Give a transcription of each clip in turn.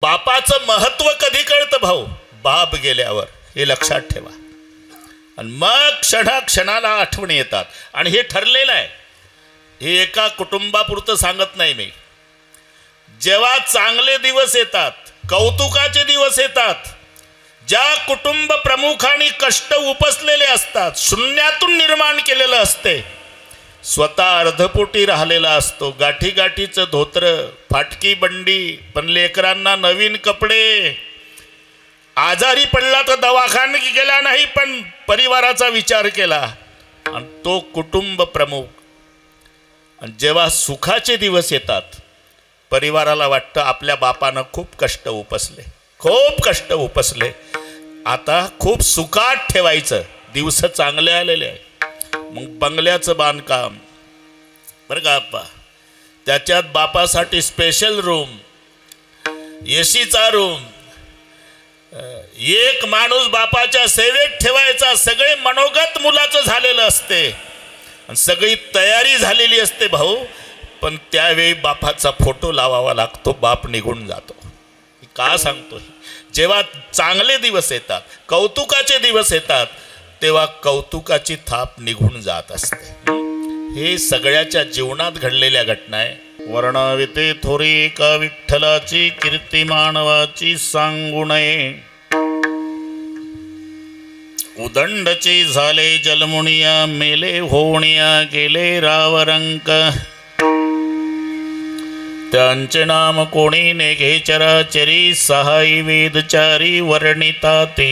बापाचं महत्व कधी कळतं भाऊ? बाप गेल्यावर, हे लक्षात ठेवा. आणि मग क्षणाला आठवणी येतात. आणि हे ठरलेलं आहे, हे एका कुटुंबापुरतं सांगत नाही मी. जेव्हा चांगले दिवस येतात, कौतुकाचे दिवस येतात, ज्या कुटुंब प्रमुखांनी कष्ट उपसलेले असतात, शून्यातून निर्माण केलेलं असते, स्वतः अर्धपोटी राहिलेला असतो, गाठी गाठीचं धोत्र, फाटकी बंडी, पण लेकरांना नवीन कपडे, आजारी पडला तर दवाखान्यात गेला नाही पण परिवाराचा विचार केला, आणि तो कुटुंब प्रमुख. आणि जेव्हा सुखाचे दिवस येतात, परिवाराला वाटतं आपल्या बापानं खूप कष्ट उपसले, आता खूप सुखात ठेवायचं. दिवस चांगले आलेले आहे. मग बंगल्याचं बांधकाम बरं का आप्पा, त्याच्यात बापासाठी स्पेशल रूम, एसीचा रूम, एक माणूस बापाच्या सेवेत ठेवायचा, सगळे मनोगत मुलाचं झालेलं असते आणि सगळी तयारी झालेली असते भाऊ. पण त्यावेळी बापाचा फोटो लावावा लागतो, बाप निघून जातो. का सांगतो? जेव्हा चांगले दिवस येतात, कौतुकाचे दिवस येतात, तेव्हा कौतुकाची थाप निघून जात असते. हे सगळ्याच्या जीवनात घडलेल्या घटना आहे. वर्णाविते थोरी एका विठ्ठलाची, कीर्ती मानवाची सांगू नये. उदंडची झाले जलमुनिया, मेले होणिया गेले रावरंक. त्यांचे नाम कोणी नेघे चराचरी, सहाई वेदचारी वर्णिता ते.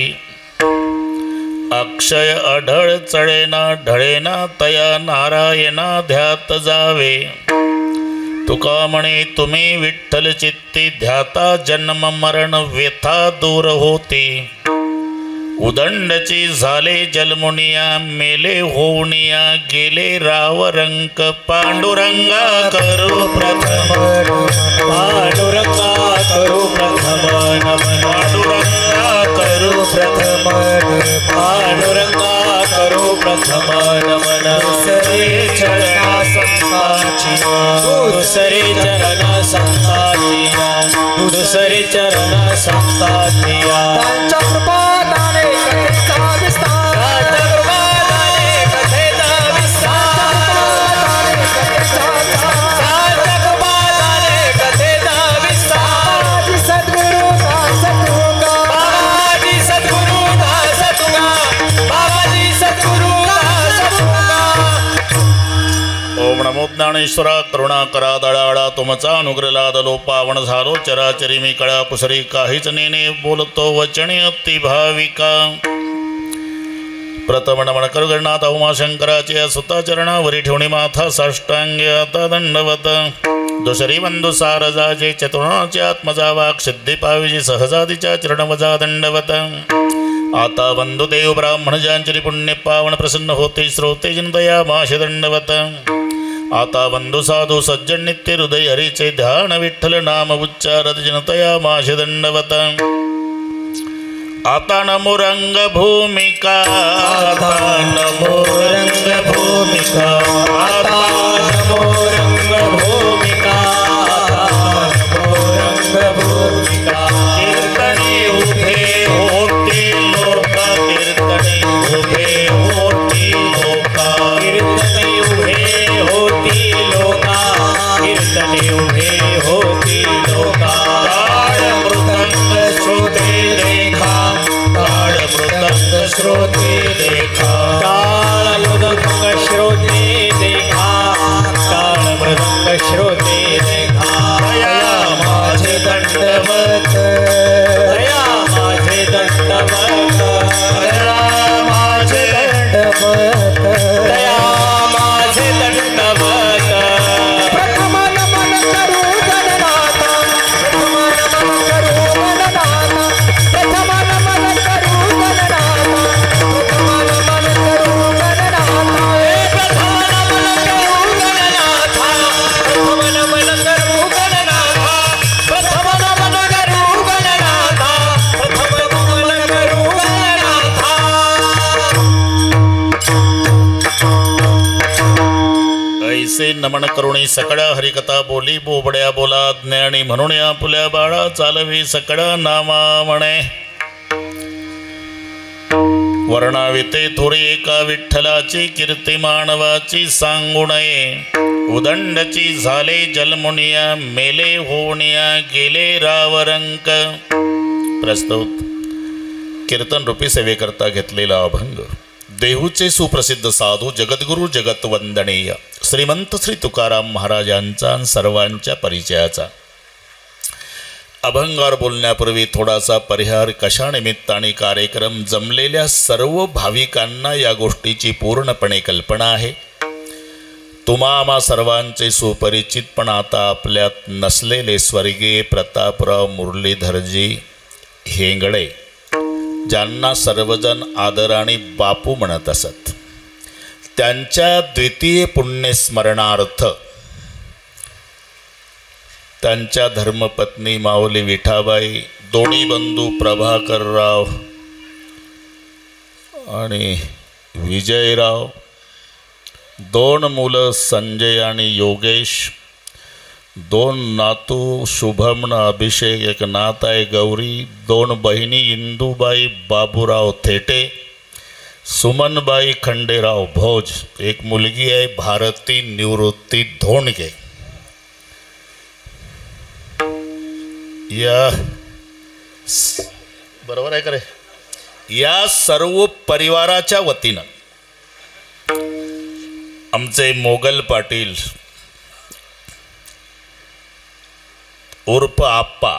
अक्षय अढळ चढेना ढळेना, तया नारायणा ध्यात जावे. तुका म्हणे तुम्ही विठ्ठल चित्ती, ध्याता जन्म मरण व्यथा दूर होती. उदंडची झाले जलमुनिया, मेले होणिया गेले रावरंक. पांडुरंगा करू प्रथम, पांडुरंगा करू प्रथम नमन. पांडुरंगा करू प्रथम, पांडुरंगा करू प्रथम नमन. दुसरे चरणा संताची, दुसरे चरणा संताची, दुसरे चरणा संताची. त्यांच्या कृपा ज्ञानेश्वरा करुणा करा दळाळा, तुमचा अनुग्रह लादलो पावन झालो चराचरी. मी कळा पुसरी काहीच नेने, बोलतो वचने अति भाविका. प्रथम नमन करू गणनाथ उमाशंकराचे, सुताचरणावरी ठेवणी माथा साष्टांगे आता दंडवत. दुसरी बंधू सारजाचे, चतुर्णाचे आत्मजा वाक सिद्धी पाविजी, सहजातीच्या चरणवजा दंडवत. आता बंधुदेव ब्राह्मण ज्यांचरी पुण्य पावन, प्रसन्न होते श्रोते जनतया माश दंडवत. आता बंधू साधू सज्जन नित्य हृदय हरीचे, ध्यान विठ्ठल नाम उच्चारत जनतया माश दंडवत. आता नमो रंग भूमिका, आता नमो रंग भूमिका, आता नमो रंग भूमिका, नमो रंग भूमिका. कीर्तने उभे होती लोक, कीर्तने उभे होती लोक, कीर्तने उभे होती लोक, कीर्तने उभे होती लोक. ताळ मृदंग श्रोते देखा, ताळ मृदंग श्रोते देखा, ताळ मृदंग श्रोते देखा, ताळ नमन करुणी सकळा हरिकथा बोली बोबड्या बोला ज्ञानी म्हणून आपुल्या बाळा चालवी सकळा नामा म्हणे वर्णाविते थोरी एका विठ्ठलाची कीर्ती मानवाची सांगू नये उदंडची झाले जलमुनिया मेले होनिया गेले रावरंक. प्रस्तुत कीर्तन रूपी सेवेकरता घेतलेला अभंग देहूचे सुप्रसिद्ध साधू जगद्गुरु जगतवंदनीय श्रीमंत श्री तुकाराम महाराजांचा सर्वांच्या परिचयाचा. अभंगावर बोलण्यापूर्वी थोडासा परिहार. कशा निमित्ताने कार्यक्रम जमलेल्या सर्व भाविकांना या गोष्टीची पूर्णपणे कल्पना आहे. तुम्हा सर्वांचे सुपरिचित पण आता आपल्यात नसलेले स्वर्गीय प्रतापराव मुरलीधरजी हेंगडे, ज्यांना सर्वजण आदराने बापू म्हणत असत, त्यांच्या द्वितीय पुण्यस्मरणार्थ त्यांच्या धर्मपत्नी माऊली विठाबाई, दोन्ही बंधू प्रभाकरराव आणि विजयराव, दोन मुलं संजय आणि योगेश, दोन नातू शुभम अभिषेक, एक नात आहे गौरी, दोन बहिणी इंदूबाई बाबूराव थेटे, सुमनबाई खंडेराव भोज, एक मुलगी आहे भारती निवृत्ती धोंडगे. या बरोबर आहे का रे? या सर्व परिवाराच्या वतीनं आमचे मोगल पाटील उर्फ आप्पा,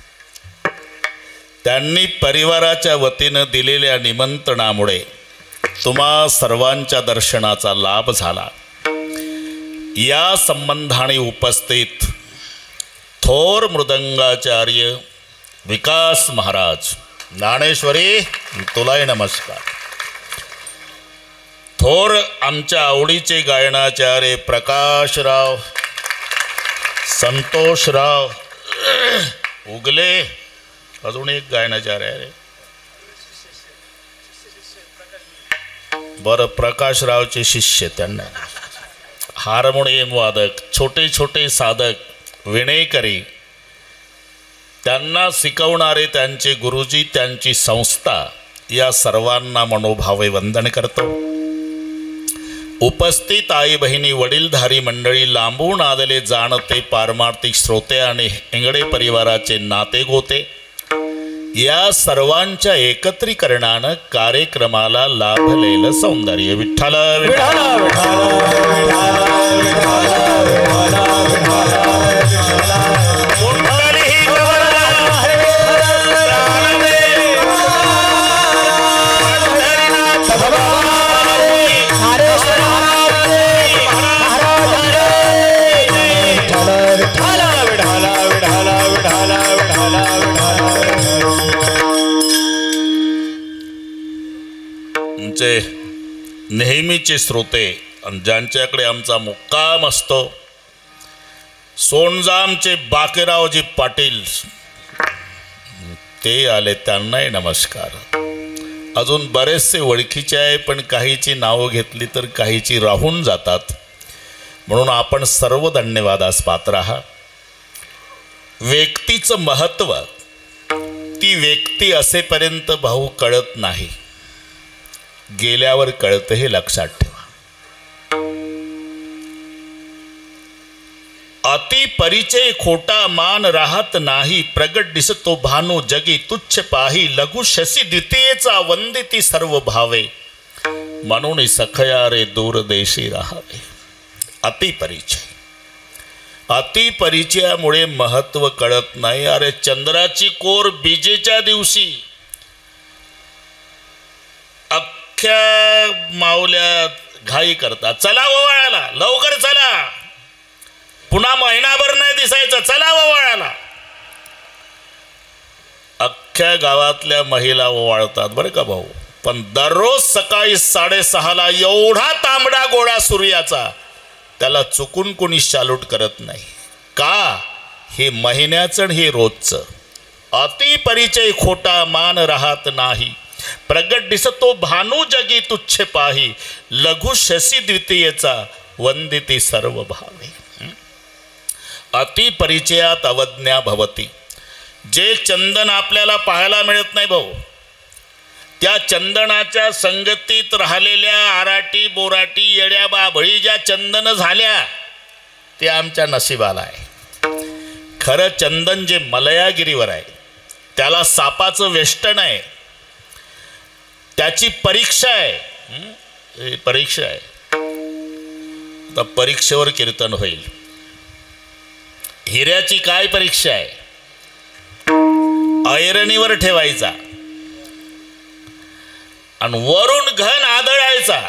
त्यांनी परिवाराच्या वतीनं दिलेल्या निमंत्रणामुळे तुम्हा सर्वांच्या दर्शनाचा लाभ झाला. या संबंधाने उपस्थित थोर मृदंगाचार्य विकास महाराज ज्ञानेश्वरी, तुलाही नमस्कार. थोर आमच्या आवडीचे गायनाचार्य प्रकाशराव, संतोषराव उगले, अजून एक गायनाचार्य आहे बरं, प्रकाशरावचे शिष्य, त्यांना हार्मोनियम वादक, छोटे छोटे साधक, विणेकरी, त्यांना शिकवणारे त्यांचे गुरुजी, त्यांची संस्था, या सर्वांना मनोभावे वंदन करतो. उपस्थित आई बहिणी, वडीलधारी मंडळी, लांबून आलेले जाणते पारमार्थिक श्रोते आणि हेंगडे परिवाराचे नाते गोते, या सर्वांच्या एकत्रीकरणानं कार्यक्रमाला लाभलेलं सौंदर्य. विठ्ठल नेहमीचे श्रोते आणि ज्यांच्याकडे आमचा मुक्काम असतो, सोनजामचे बाकेरावजी पाटील, ते आले, त्यांनाही नमस्कार. अजून बरेचसे ओळखीचे आहे, पण काहीची नावं घेतली तर काहीची राहून जातात, म्हणून आपण सर्व धन्यवादास पात्र आहात. व्यक्तीचं महत्त्व ती व्यक्ती असेपर्यंत भाऊ कळत नाही, गेल्यावर कळतं, हे लक्षात ठेवा. अति परिचय खोटा मान राहत नाही, प्रगट दिसतो भानू जगी तुच्छ पाही, लघु शशी द्वितीयेचा वंदिती सर्व भावे, म्हणून सखया रे दूर देशी राहावे. अतिपरिचय, अतिपरिचयामुळे महत्त्व कळत नाही. अरे चंद्राची कोर बीजेच्या दिवशी अख्ख्या माऊल्या घाई करतात, चला ओवाळाला, लवकर चला, पुन्हा महिनाभर नाही दिसायचं, चला ओवाळाला. अख्ख्या गावातल्या महिला ओवाळतात बरं का भाऊ, पण दररोज सकाळी 6:30ला एवढा तांबडा गोळा सूर्याचा, त्याला चुकून कोणी सॅल्यूट करत नाही का? हे महिन्याचं, हे रोजचं. अति परिचय खोटा मान राहत नाही, प्रगट दिसतो भानू जगी तुच्छ पाही, लघु शशी द्वितीयेचा वंदिती सर्व भावे. अति परिचयात अवज्ञा भवती. जे चंदन आपल्याला पाहायला मिळत नाही भाऊ, त्या चंदनाच्या संगतीत राहिलेल्या आराटी बोराटी येड्या बाभळी ज्या चंदन झाल्या ते आमच्या नशिबाला आहे. खरं चंदन जे मलयागिरीवर आहे त्याला सापाचं वेष्टन आहे, त्याची परीक्षा आहे. परीक्षा आहे. आता परीक्षेवर कीर्तन होईल. हिऱ्याची काय परीक्षा आहे? ऐरणीवर ठेवायचा आणि वरून घन आदळायचा.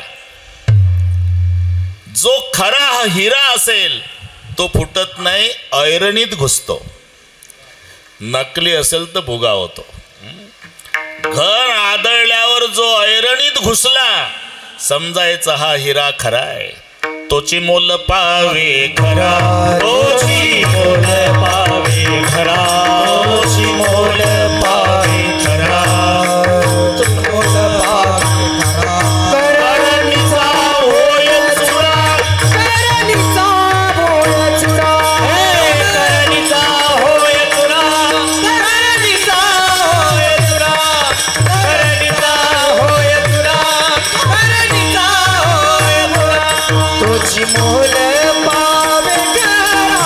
जो खरा हिरा असेल तो फुटत नाही, ऐरणीत घुसतो. नकली असेल तर भुगा होतो. घन आदळल्यावर जो ऐरणीत घुसला समजायचा हा हिरा खरा आहे. तोची मोल पावे खरा, तोची मोल पावे खरा, तोची मोल पावे खरा, मोल पावे खरा. करणीचा होय चुरा, करणीचा होय चुरा, करणीचा होय चुरा, करणीचा होय चुरा, करणीचा होय चुरा, करणीचा होय चुरा. तोची मोल पावे खरा,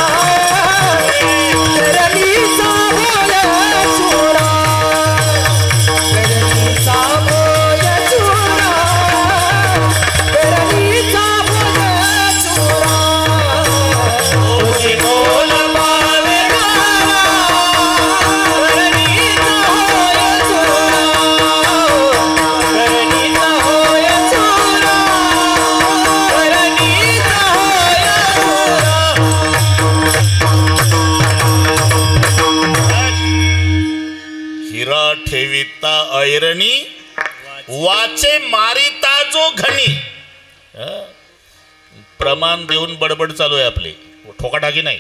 करणीचा होय चुरा, करणीचा होय चुरा, करणीचा होय चुरा. तोची मोल पावे खरा, करणीचा होय चुरा, करणीचा होय चुरा, करणीचा होय चुरा. हिरा ठेविता ऐरणी, वाचे मारिता जो घनी. प्रमाण देऊन बडबड चालू आहे आपली, ठोकाठाकी नाही.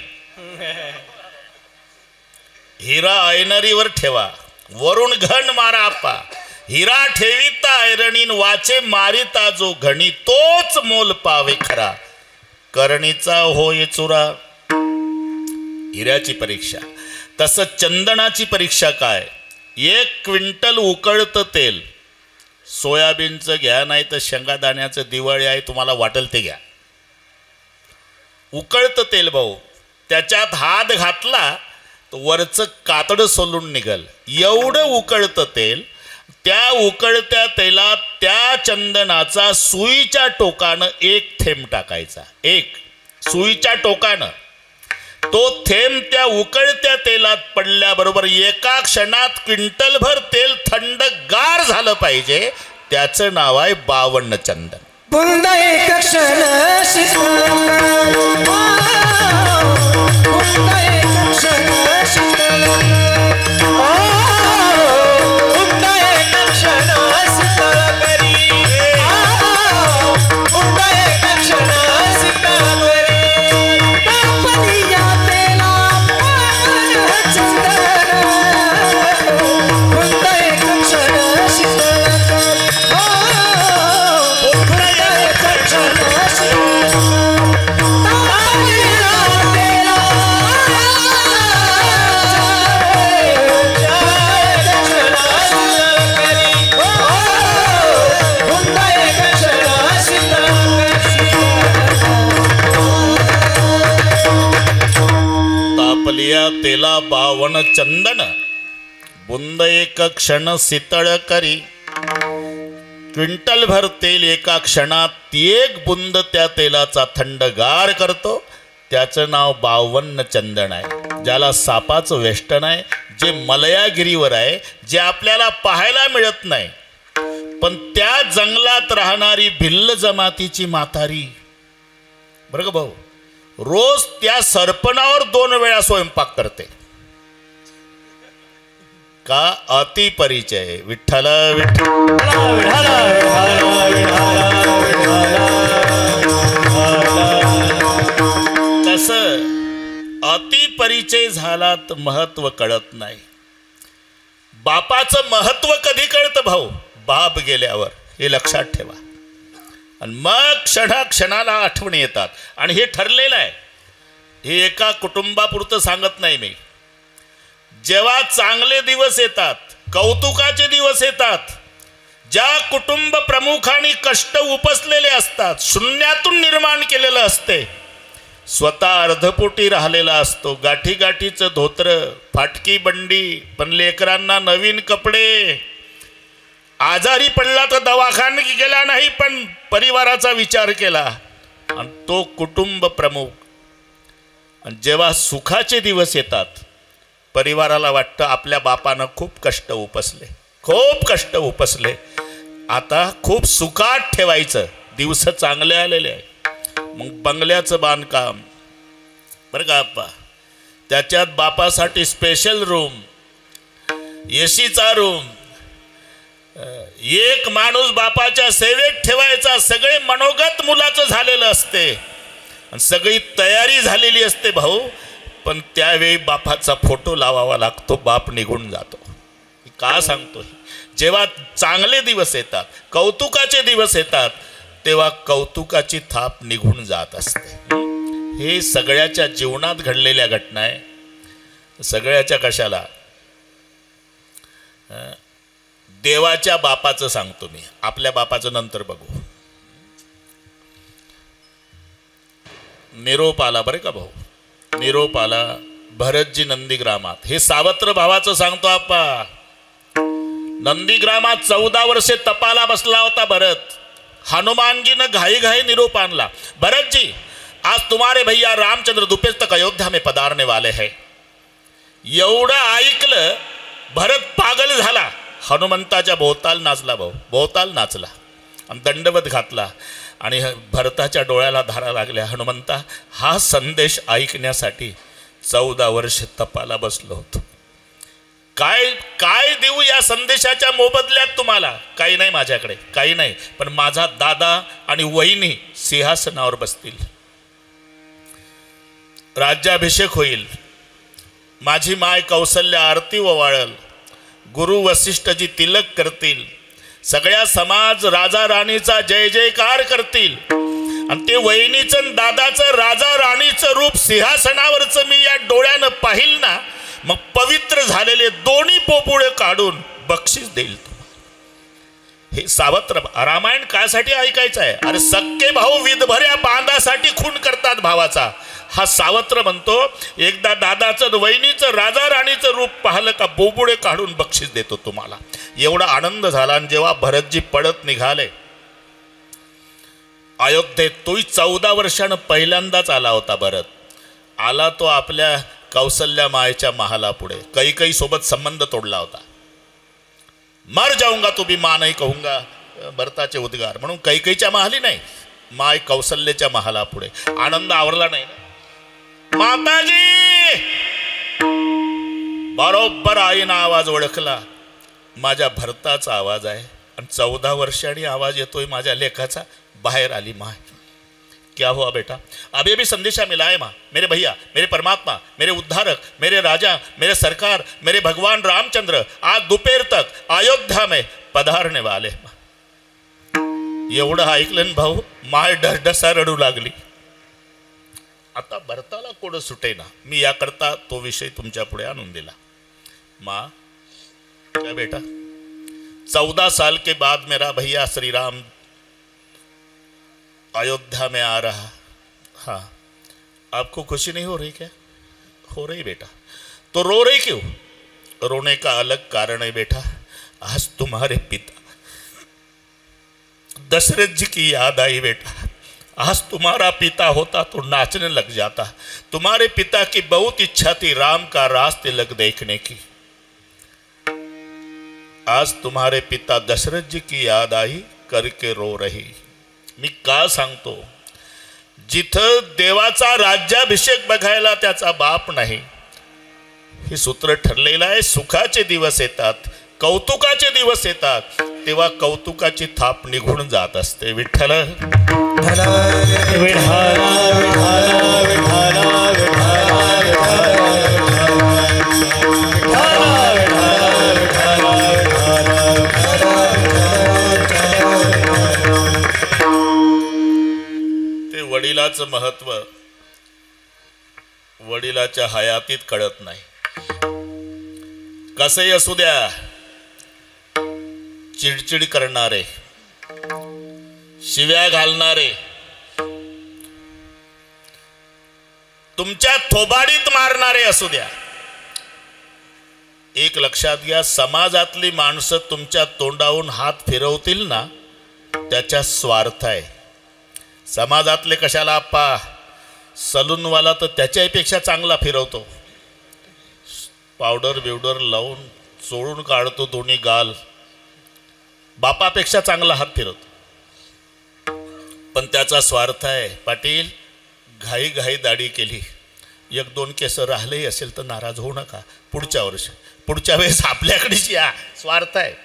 हिरा ऐनरीवर ठेवा, वरून घन मारा आपा. हिरा ठेविता ऐरणीन, वाचे मारिता जो घणी, तोच मोल पावे खरा, करणीचा होय चुरा. हिऱ्याची परीक्षा. तसं चंदनाची परीक्षा काय? 1 क्विंटल उकळतं तेल. सोयाबीनचं घ्या, नाही तर शेंगादाण्याचं, दिवाळी आहे तुम्हाला वाटेल ते घ्या. उकळतं तेल भाऊ, त्याच्यात हात घातला तर वरचं कातडं सोलून निघल. एवढं उकळतं तेल. त्या उकळत्या तेलात त्या चंदनाचा सुईच्या टोकानं 1 थेंब टाकायचा. 1 सुईच्या टोकानं. तो थेंब त्या उकळत्या तेलात पडल्याबरोबर एका क्षणात क्विंटलभर तेल थंडगार झालं पाहिजे. त्याचं नाव आहे 52 चंदन. बुंद एक क्षण शीतल, बुंद एक क्षण शीतल, बुंद एक क्षण शीतल करी, बुंद एक क्षण शीतल करी. तापलिया तेला पावन चंदन, बुंद एक क्षण शीतल करी. तापलिया तेला 52 चंदन, बुंद एक क्षण शीतळ करी. क्विंटलभर तेल एका क्षणात 1 बुंद त्या तेलाचा थंडगार करतो. त्याचं नाव 52 चंदन आहे. ज्याला सापाचं वेष्टन आहे, जे मलयागिरीवर आहे, जे आपल्याला पाहायला मिळत नाही. पण त्या जंगलात राहणारी भिल्ल जमातीची म्हातारी, बरं का भाऊ, रोज त्या सरपणावर 2 वेळा स्वयंपाक करते. का? अति परिचय. विठ्ठल तसं अति परिचय झाला तर महत्व कळत नाही. बापाचं महत्व कधी कळतं भाऊ? बाप गेल्यावर. हे लक्षात ठेवा. आणि मग क्षणाला आठवणी येतात. आणि हे ठरलेलं आहे, हे एका कुटुंबापुरतं सांगत नाही मी. जेव्हा चांगले दिवस येतात, कौतुकाचे दिवस येतात, ज्या कुटुंब प्रमुखांनी कष्ट उपसलेले असतात, शून्यातून निर्माण केलेलं असते, स्वतः अर्धपोटी राहिलेला असतो, गाठी गाठीचं धोत्र, फाटकी बंडी, पण लेकरांना नवीन कपडे, आजारी पडला तर दवाखान्यात गेला नाही पण परिवाराचा विचार केला, आणि तो कुटुंब प्रमुख. आणि जेव्हा सुखाचे दिवस येतात, परिवाराला वाटतं आपल्या बापानं खूप कष्ट उपसले, आता खूप सुखात ठेवायचं, दिवस चांगले आलेले आहे. मग बंगल्याचं बांधकाम बरं का आप्पा, त्याच्यात बापासाठी स्पेशल रूम, एसीचा रूम, एक माणूस बापाच्या सेवेत ठेवायचा, सगळे मनोगत मुलाचं झालेलं असते आणि सगळी तयारी झालेली असते भाऊ. पण त्यावेळी बापाचा फोटो लावावा लागतो, बाप निघून जातो. का सांगतो? जेव्हा चांगले दिवस येतात, कौतुकाचे दिवस येतात, तेव्हा कौतुकाची थाप निघून जात असते. हे सगळ्याच्या जीवनात घडलेल्या घटना आहे. सगळ्याच्या कशाला, देवाच्या बापाचं सांगतो मी, आपल्या बापाचं नंतर बघू. निरोप आला बरं का भाऊ, निरोप आला भरतजी नंदीग्रामात. हे सावत्र भावाचं सांगतो आप्पा. नंदीग्रामात 14 वर्षे तपाला बसला होता भरत. हनुमानजीनं घाई निरोप आणला, भरत जी आज तुम्हारे भैया रामचंद्र दोपहर तक अयोध्या में पधारने वाले हैं. एवढं ऐकलं भरत पागल झाला. हनुमंताच्या भोवताल नाचला भाऊ, भोवताल नाचला आणि दंडवत घातला. आणि भरताच्या डोळ्याला धारा लागल्या. हनुमंता, हा संदेश ऐकण्यासाठी 14 वर्ष तपाला बसलो होतो. काय देऊ या संदेशाच्या मोबदल्यात तुम्हाला? काही नाही माझ्याकडे, काही नाही, पण माझा दादा आणि वहिनी सिंहासनावर बसतील, राज्याभिषेक होईल, माझी माय कौसल्या आरती ओवाळल, गुरु वसिष्ठजी तिलक करतील, सगळ्या समाज राजा राणीचा जय जयकार करतील, आणि ते वहिनीचं दादाचं राजा राणीचं रूप सिंहासनावरचं मी या डोळ्यानं पाहिल ना, मग पवित्र झालेले दोन्ही पोपुळे काढून बक्षीस देईल. हे सावत्र रामायण कायसाठी ऐकायचं आहे? अरे सक्के भाऊ विधभऱ्या बांधासाठी खून करतात भावाचा. हा सावत्र म्हणतो, एकदा दादाचं वहिनीचं राजा राणीचं रूप पाहिलं का बोबुडे काढून बक्षीस देतो तुम्हाला. एवढा आनंद झाला. आणि जेव्हा भरतजी पडत निघाले अयोध्येत, तोही 14 वर्षानं पहिल्यांदाच आला होता भरत. आला तो आपल्या कौसल्या मायेच्या महालापुढे. कैकई सोबत संबंध तोडला होता. मर जाऊंगा तो भी मां नाही कहूंगा, भरताचे उद्गार. म्हणून कैकईच्या महाली नाही, माय कौसल्याच्या महालापुढे. आनंद आवरला नाही ना. माताजी, बरोबर आईनं आवाज ओळखला, माझ्या भरताचा आवाज आहे. आणि 14 वर्षांनी आवाज येतोय माझ्या लेखाचा. बाहेर आली माय. क्या हुआ बेटा? अभी भी संदेशा मिला है माँ, मेरे भैया, मेरे परमात्मा, मेरे उद्धारक, मेरे राजा, मेरे सरकार, मेरे भगवान रामचंद्र आज दोपहर तक अयोध्या में पधारने वाले. एवढं ऐकलं भाऊ, माय डसडसा रडू लागली. आता भरताला कोण सुटेना. मी याकरता तो विषय तुमच्या पुढे आणून दिला. माँ, क्या बेटा, 14 साल के बाद मेरा भैया श्री राम अयोध्या में आ रहा. हाँ, आपको खुशी नहीं हो रही क्या? हो रही बेटा. तो रो रही क्यों? रोने का अलग कारण है बेटा. आज तुम्हारे पिता दशरथ जी की याद आई बेटा. आज तुम्हारा पिता होता तो नाचने लग जाता. तुम्हारे पिता की बहुत इच्छा थी राम का रास तिलक देखने की. आज तुम्हारे पिता दशरथ जी की याद आई करके रो रही. मी का सांगतो? जिथं देवाचा राज्याभिषेक बघायला त्याचा बाप नाही, हे सूत्र ठरलेलं आहे. सुखाचे दिवस येतात, कौतुकाचे दिवस येतात, तेव्हा कौतुकाची थाप निघून जात असते. विठ्ठल वडिलाच्या हयातीत कळत नाही. कसे असू द्या, चिडचिड करणारे, शिव्या घालणारे, तुमच्या थोबाडीत मारणारे असू द्या, एक लक्षात घ्या, समाजातली माणसं तुमच्या तोंडावरून हात फिरवतील ना, त्याच्या स्वार्थ आहे. समाजातले कशाला आप्पा, सलूनवाला तर त्याच्यापेक्षा चांगला फिरवतो, पावडर बिवडर लावून चोळून काढतो दोन्ही गाल, बापापेक्षा चांगला हात फिरवतो. पण त्याचा स्वार्थ आहे. पाटील, घाई घाई दाढी केली, एक दोन केस राहिलेही असेल तर नाराज होऊ नका, पुढच्या वर्षी, पुढच्या वेळेस आपल्याकडेच या. स्वार्थ आहे.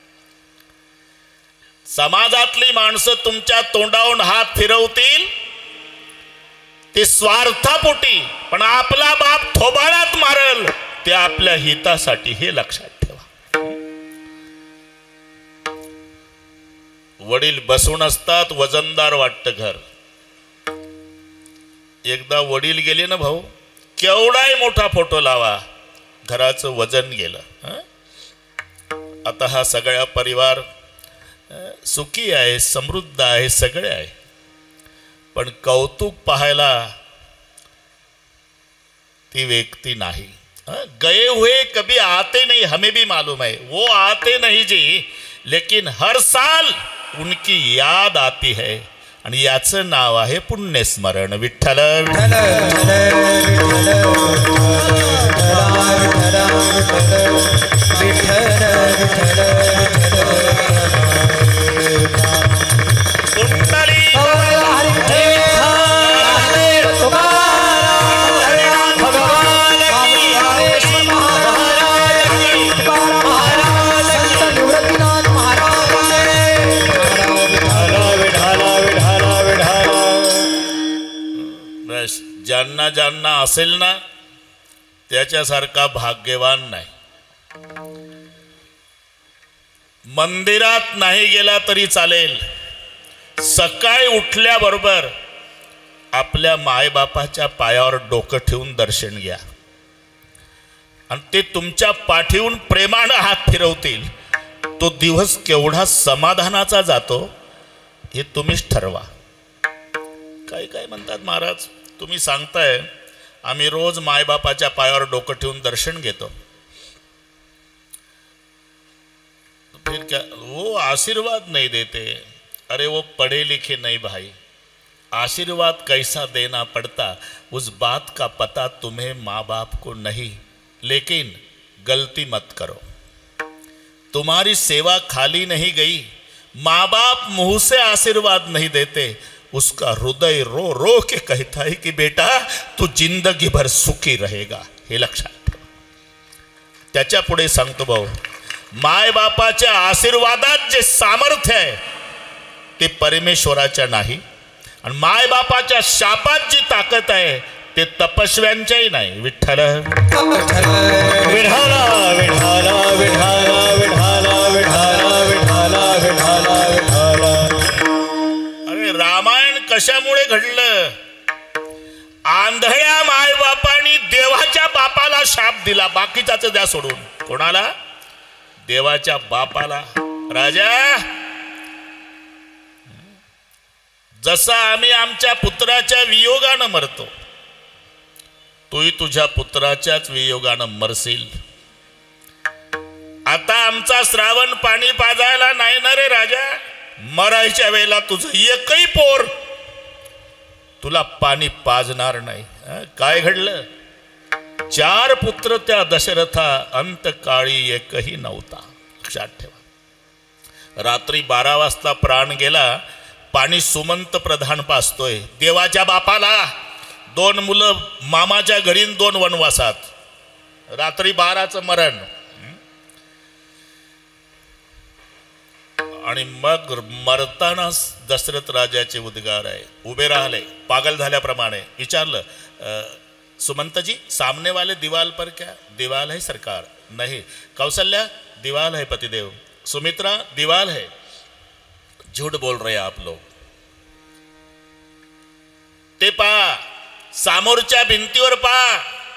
समाजातली माणसं तुमच्या तोंडावरून हात फिरवतील ते स्वार्थापोटी, पण आपला बाप थोबाडात मारल ते आपल्या हितासाठी, हे लक्षात ठेवा. वडील बसून असतात, वजनदार वाटतं घर. एकदा वडील गेले ना भाऊ, केवढाही मोठा फोटो लावा, घराचं वजन गेलं. आता हा सगळा परिवार सुखी आहे, समृद्ध आहे, सगळे आहे, पण कौतुक पाहायला ती व्यक्ती नाही. गए हुए कभी आते नहीं, हमें भी मालूम है, वो आते नहीं जी, लेकिन हर साल उनकी याद आती है, आणि याचं नाव आहे पुण्यस्मरण. विठ्ठल ज्यांना ज्यांना असेल ना, त्याच्यासारखा भाग्यवान नाही. मंदिरात नाही गेला तरी चालेल, सकाळी उठल्याबरोबर आपल्या मायबापाच्या पायावर डोकं ठेवून दर्शन घ्या, आणि ते तुमच्या पाठीवून प्रेमानं हात फिरवतील. तो दिवस केवढा समाधानाचा जातो हे तुम्हीच ठरवा. काय काय म्हणतात महाराज, तुम्ही सांगताय आम्ही रोज मायबापाच्या पायावर डोकं ठेवून दर्शन घेतो, फिर क्या वो आशीर्वाद नहीं देते? अरे वो पढ़े लिखे नहीं भाई, आशीर्वाद कैसा देना पड़ता उस बात का पता तुम्हें माँ बाप को नहीं. लेकिन गलती मत करो, तुम्हारी सेवा खाली नहीं गई. माँ बाप मुंह से आशीर्वाद नहीं देते, उसका हृदय रो रो के कहता है कि बेटा तू जिंदगी भर सुखी रहेगा. हे लक्षात ठेवा. त्याच्या पुढे सांगतो भाऊ, माय बापाच्या आशीर्वादात जे सामर्थ्य आहे ते परमेश्वराच्या नाही, आणि माय बापाच्या शापात जी ताकद आहे ते तपस्व्यांच्याही नाही. विठ्ठल विठाला विठाला विठाला विठाला विठाला विठाला विठाला विठाला. अरे रामायण कशामुळे घडलं? आंधळ्या मायबापांनी देवाच्या बापाला शाप दिला, बाकीच्याच द्या सोडून. कोणाला? देवाच्या बापाला. राजा, जसा आम्ही आमच्या पुत्राच्या वियोगानं मरतो, तूही तुझ्या पुत्राच्याच वियोगानं मरशील. आता आमचा श्रावण पाणी पाजायला नाही ना रे राजा. मरायच्या वेळेला तुझं एकही पोर तुला पाणी पाजणार नाही. काय घडलं? 4 पुत्र त्या दशरथा, अंतकाळी एकही नव्हता. लक्षात ठेवा. रात्री 12 वाजता प्राण गेला, पाणी सुमंत प्रधान पाजतोय. देवाच्या बापाला 2 मुलं मामाच्या घरी, 2 वनवासात, रात्री 12चं मरण. आणि मग मरताना दशरथ राजाचे उद्गार आहे. उभे राहिले पागल झाल्याप्रमाणे. विचारलं, सुमंत जी सामने वाले दीवाल पर क्या? दीवाल है सरकार. नहीं. कौशल्या, दीवाल है पतिदेव. सुमित्रा, दीवाल है. झूठ बोल रहे आप लोग. ते पहा, समोरच्या भिंतीवर पहा,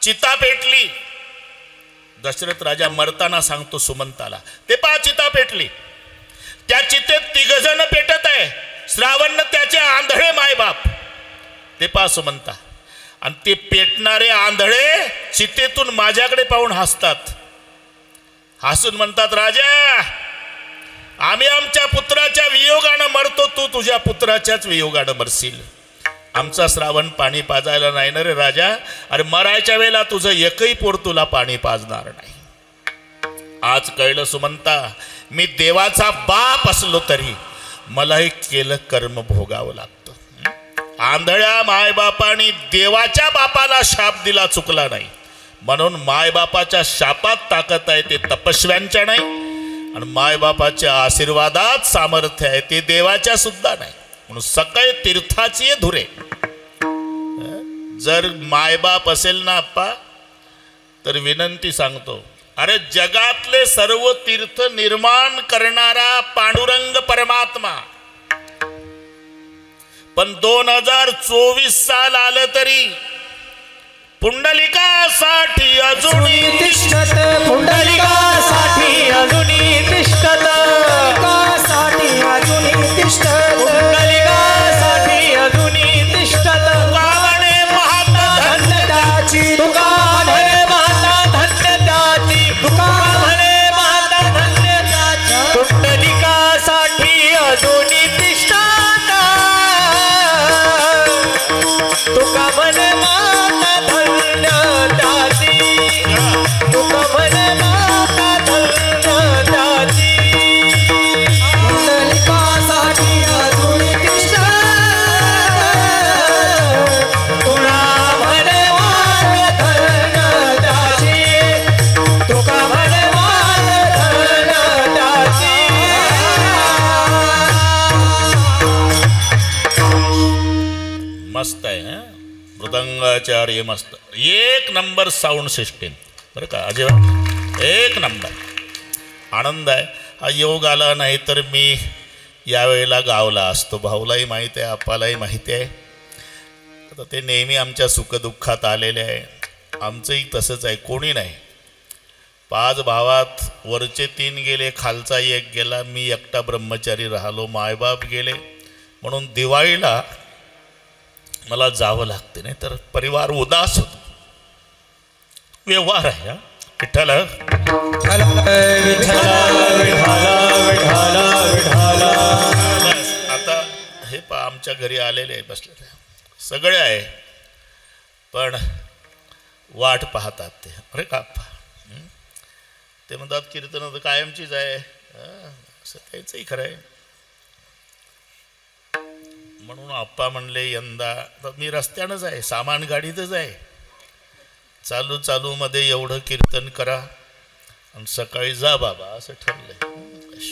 चिता पेटली. दशरथ राजा मरताना सांगतो सुमंताला, ते पहा चिता पेटली. त्या चितेत 3 जण पेटत आहे. श्रावण त्याचे आंधळे मायबाप. ते पहा सुमंता. आणि ते पेटणारे आंधळे चितेतून माझ्याकडे पाहून हसतात. हसून म्हणतात, राजा आम्ही आमच्या पुत्राच्या वियोगानं मरतो, तू तुझ्या पुत्राच्याच वियोगानं मरशील. आमचा श्रावण पाणी पाजायला नाही ना रे राजा. अरे मरायच्या वेळेला तुझं एकही पोर तुला पाणी पाजणार नाही. आज कळलं सुमंता, मी देवाचा बाप असलो तरी मलाही केलं कर्म भोगावं लागतं. आंधळ्या मायबापाने देवाच्या बापाला शाप दिला चुकला नाही. म्हणून मायबापाच्या शापात ताकद आहे ते तपस्व्यांच्या नाही, आणि मायबापाच्या आशीर्वादात सामर्थ्य आहे ते देवाच्या सुद्धा नाही. म्हणून सकळ तीर्थाची धुरे. जर मायबाप असेल ना आप्पा, तर विनंती सांगतो, अरे जगातले सर्व तीर्थ निर्माण करणारा पांडुरंग परमात्मा, पण 2024 साल आलं तरी पुंडलिकासाठी अजूनही तिष्ठत, पुंडलिकासाठी अजूनही तिष्ठत, पुंडलिकासाठी अजूनही तिष्ठत, पुंडलिकासाठी अजूनही तिष्ठत. गावणे महात्मा धन्य त्याची, तुका म्हणे माता धन्य त्याची, तुका म्हणे माता धन्य त्याची, पुंडलिकासाठी अजूनही तिष्ठत, तुका म्हणे माता धन्य त्याची, तुका म्हणे माता धन्य त्याची, पुंडलिकासाठी अजूनही तिष्ठत, तुका म्हणे माता धन्य त्याची, तुका म्हणे माता धन्य त्याची. मस्त आहे. मृदंगाचार्य मस्त. 1 नंबर साऊंड सिस्टीम बरं का. अजिबात 1 नंबर. आनंद आहे. हा योग आला नाही तर मी यावेळेला गावला असतो. भाऊलाही माहीत आहे, आप्पालाही माहिती आहे. आता ते नेहमी आमच्या सुखदुःखात आलेले आहे. आमचंही तसंच आहे. कोणी नाही. 5 भावात वरचे 3 गेले, खालचा 1 गेला, मी एकटा ब्रह्मचारी राहिलो, मायबाप गेले. म्हणून दिवाळीला मला जावं लागते, नाही तर परिवार उदास होतो. व्यवहार आहे. विठ्ठल आता हे पा आमच्या घरी आलेले आहे, बसलेले सगळे आहे, पण वाट पाहतात ते. अरे का ते म्हणतात कीर्तन तर कायमचीच आहे. असं त्याचंही खरं आहे. म्हणून आप्पा म्हणले यंदा मी रस्त्यानंच आहे, सामान गाडीतच आहे, चालू चालू मध्ये एवढं कीर्तन करा आणि सकाळी जा बाबा, असं ठरलंय.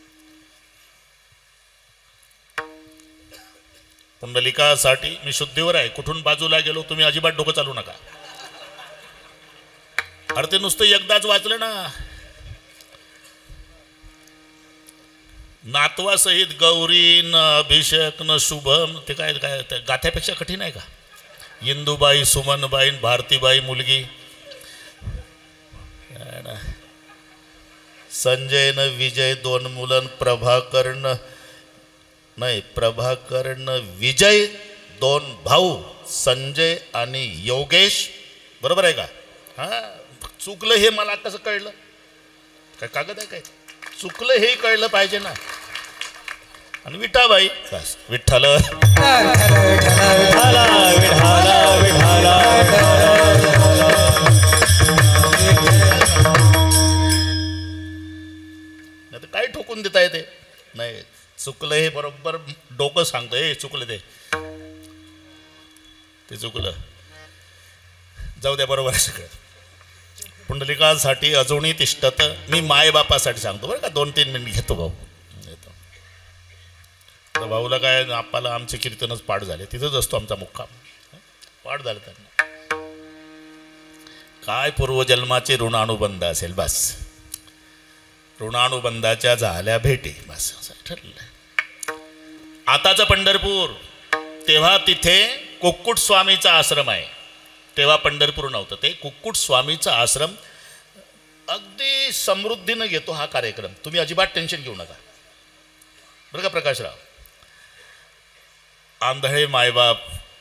पुंडलिकासाठी मी शुद्धीवर आहे. कुठून बाजूला गेलो तुम्ही अजिबात डोकं चालू नका. अरे ते नुसतं एकदाच वाचलं ना. नातवासहित गौरी न अभिषेक न शुभम, ते काय काय गाथ्यापेक्षा कठीण आहे का. इंदुबाई, सुमनबाई, भारतीबाई मुलगी, संजय न विजय 2 मुलं, प्रभाकर न विजय 2 भाऊ, संजय आणि योगेश. बरोबर आहे का. हा चुकलं हे मला कसं कळलं. काय कागद आहे काय. चुकलं हे कळलं पाहिजे ना. आणि विठाबाई बस. विठ्ठल काय ठोकून देता येते नाही. चुकलं हे बरोबर डोकं सांगतं. हे चुकलं ते चुकलं. जाऊ द्या, बरोबर आहे सगळं. पुंडलिकासाठी अजूनही तिष्ठत. मी मायबापासाठी सांगतो बरं का. 2-3 मिनिट घेतो भाऊ. तर भाऊला काय, आप्पाला आमचे कीर्तनच पाठ झाले. तिथंच असतो आमचा मुक्काम. पाठ झालं त्यांना. काय पूर्वजन्माचे ऋणानुबंध असेल बस. ऋणानुबंधाच्या झाल्या भेटी बस, असं ठरलं. आताचं पंढरपूर, तेव्हा तिथे कुक्कुट स्वामीचा आश्रम आहे. तेव्हा पंढरपूर नव्हतं, ते कुक्कुट स्वामीचा आश्रम अगदी समृद्धीनं घेतो हा कार्यक्रम. तुम्ही अजिबात टेन्शन घेऊ नका बरं का प्रकाशराव. आंधळे मायबाप,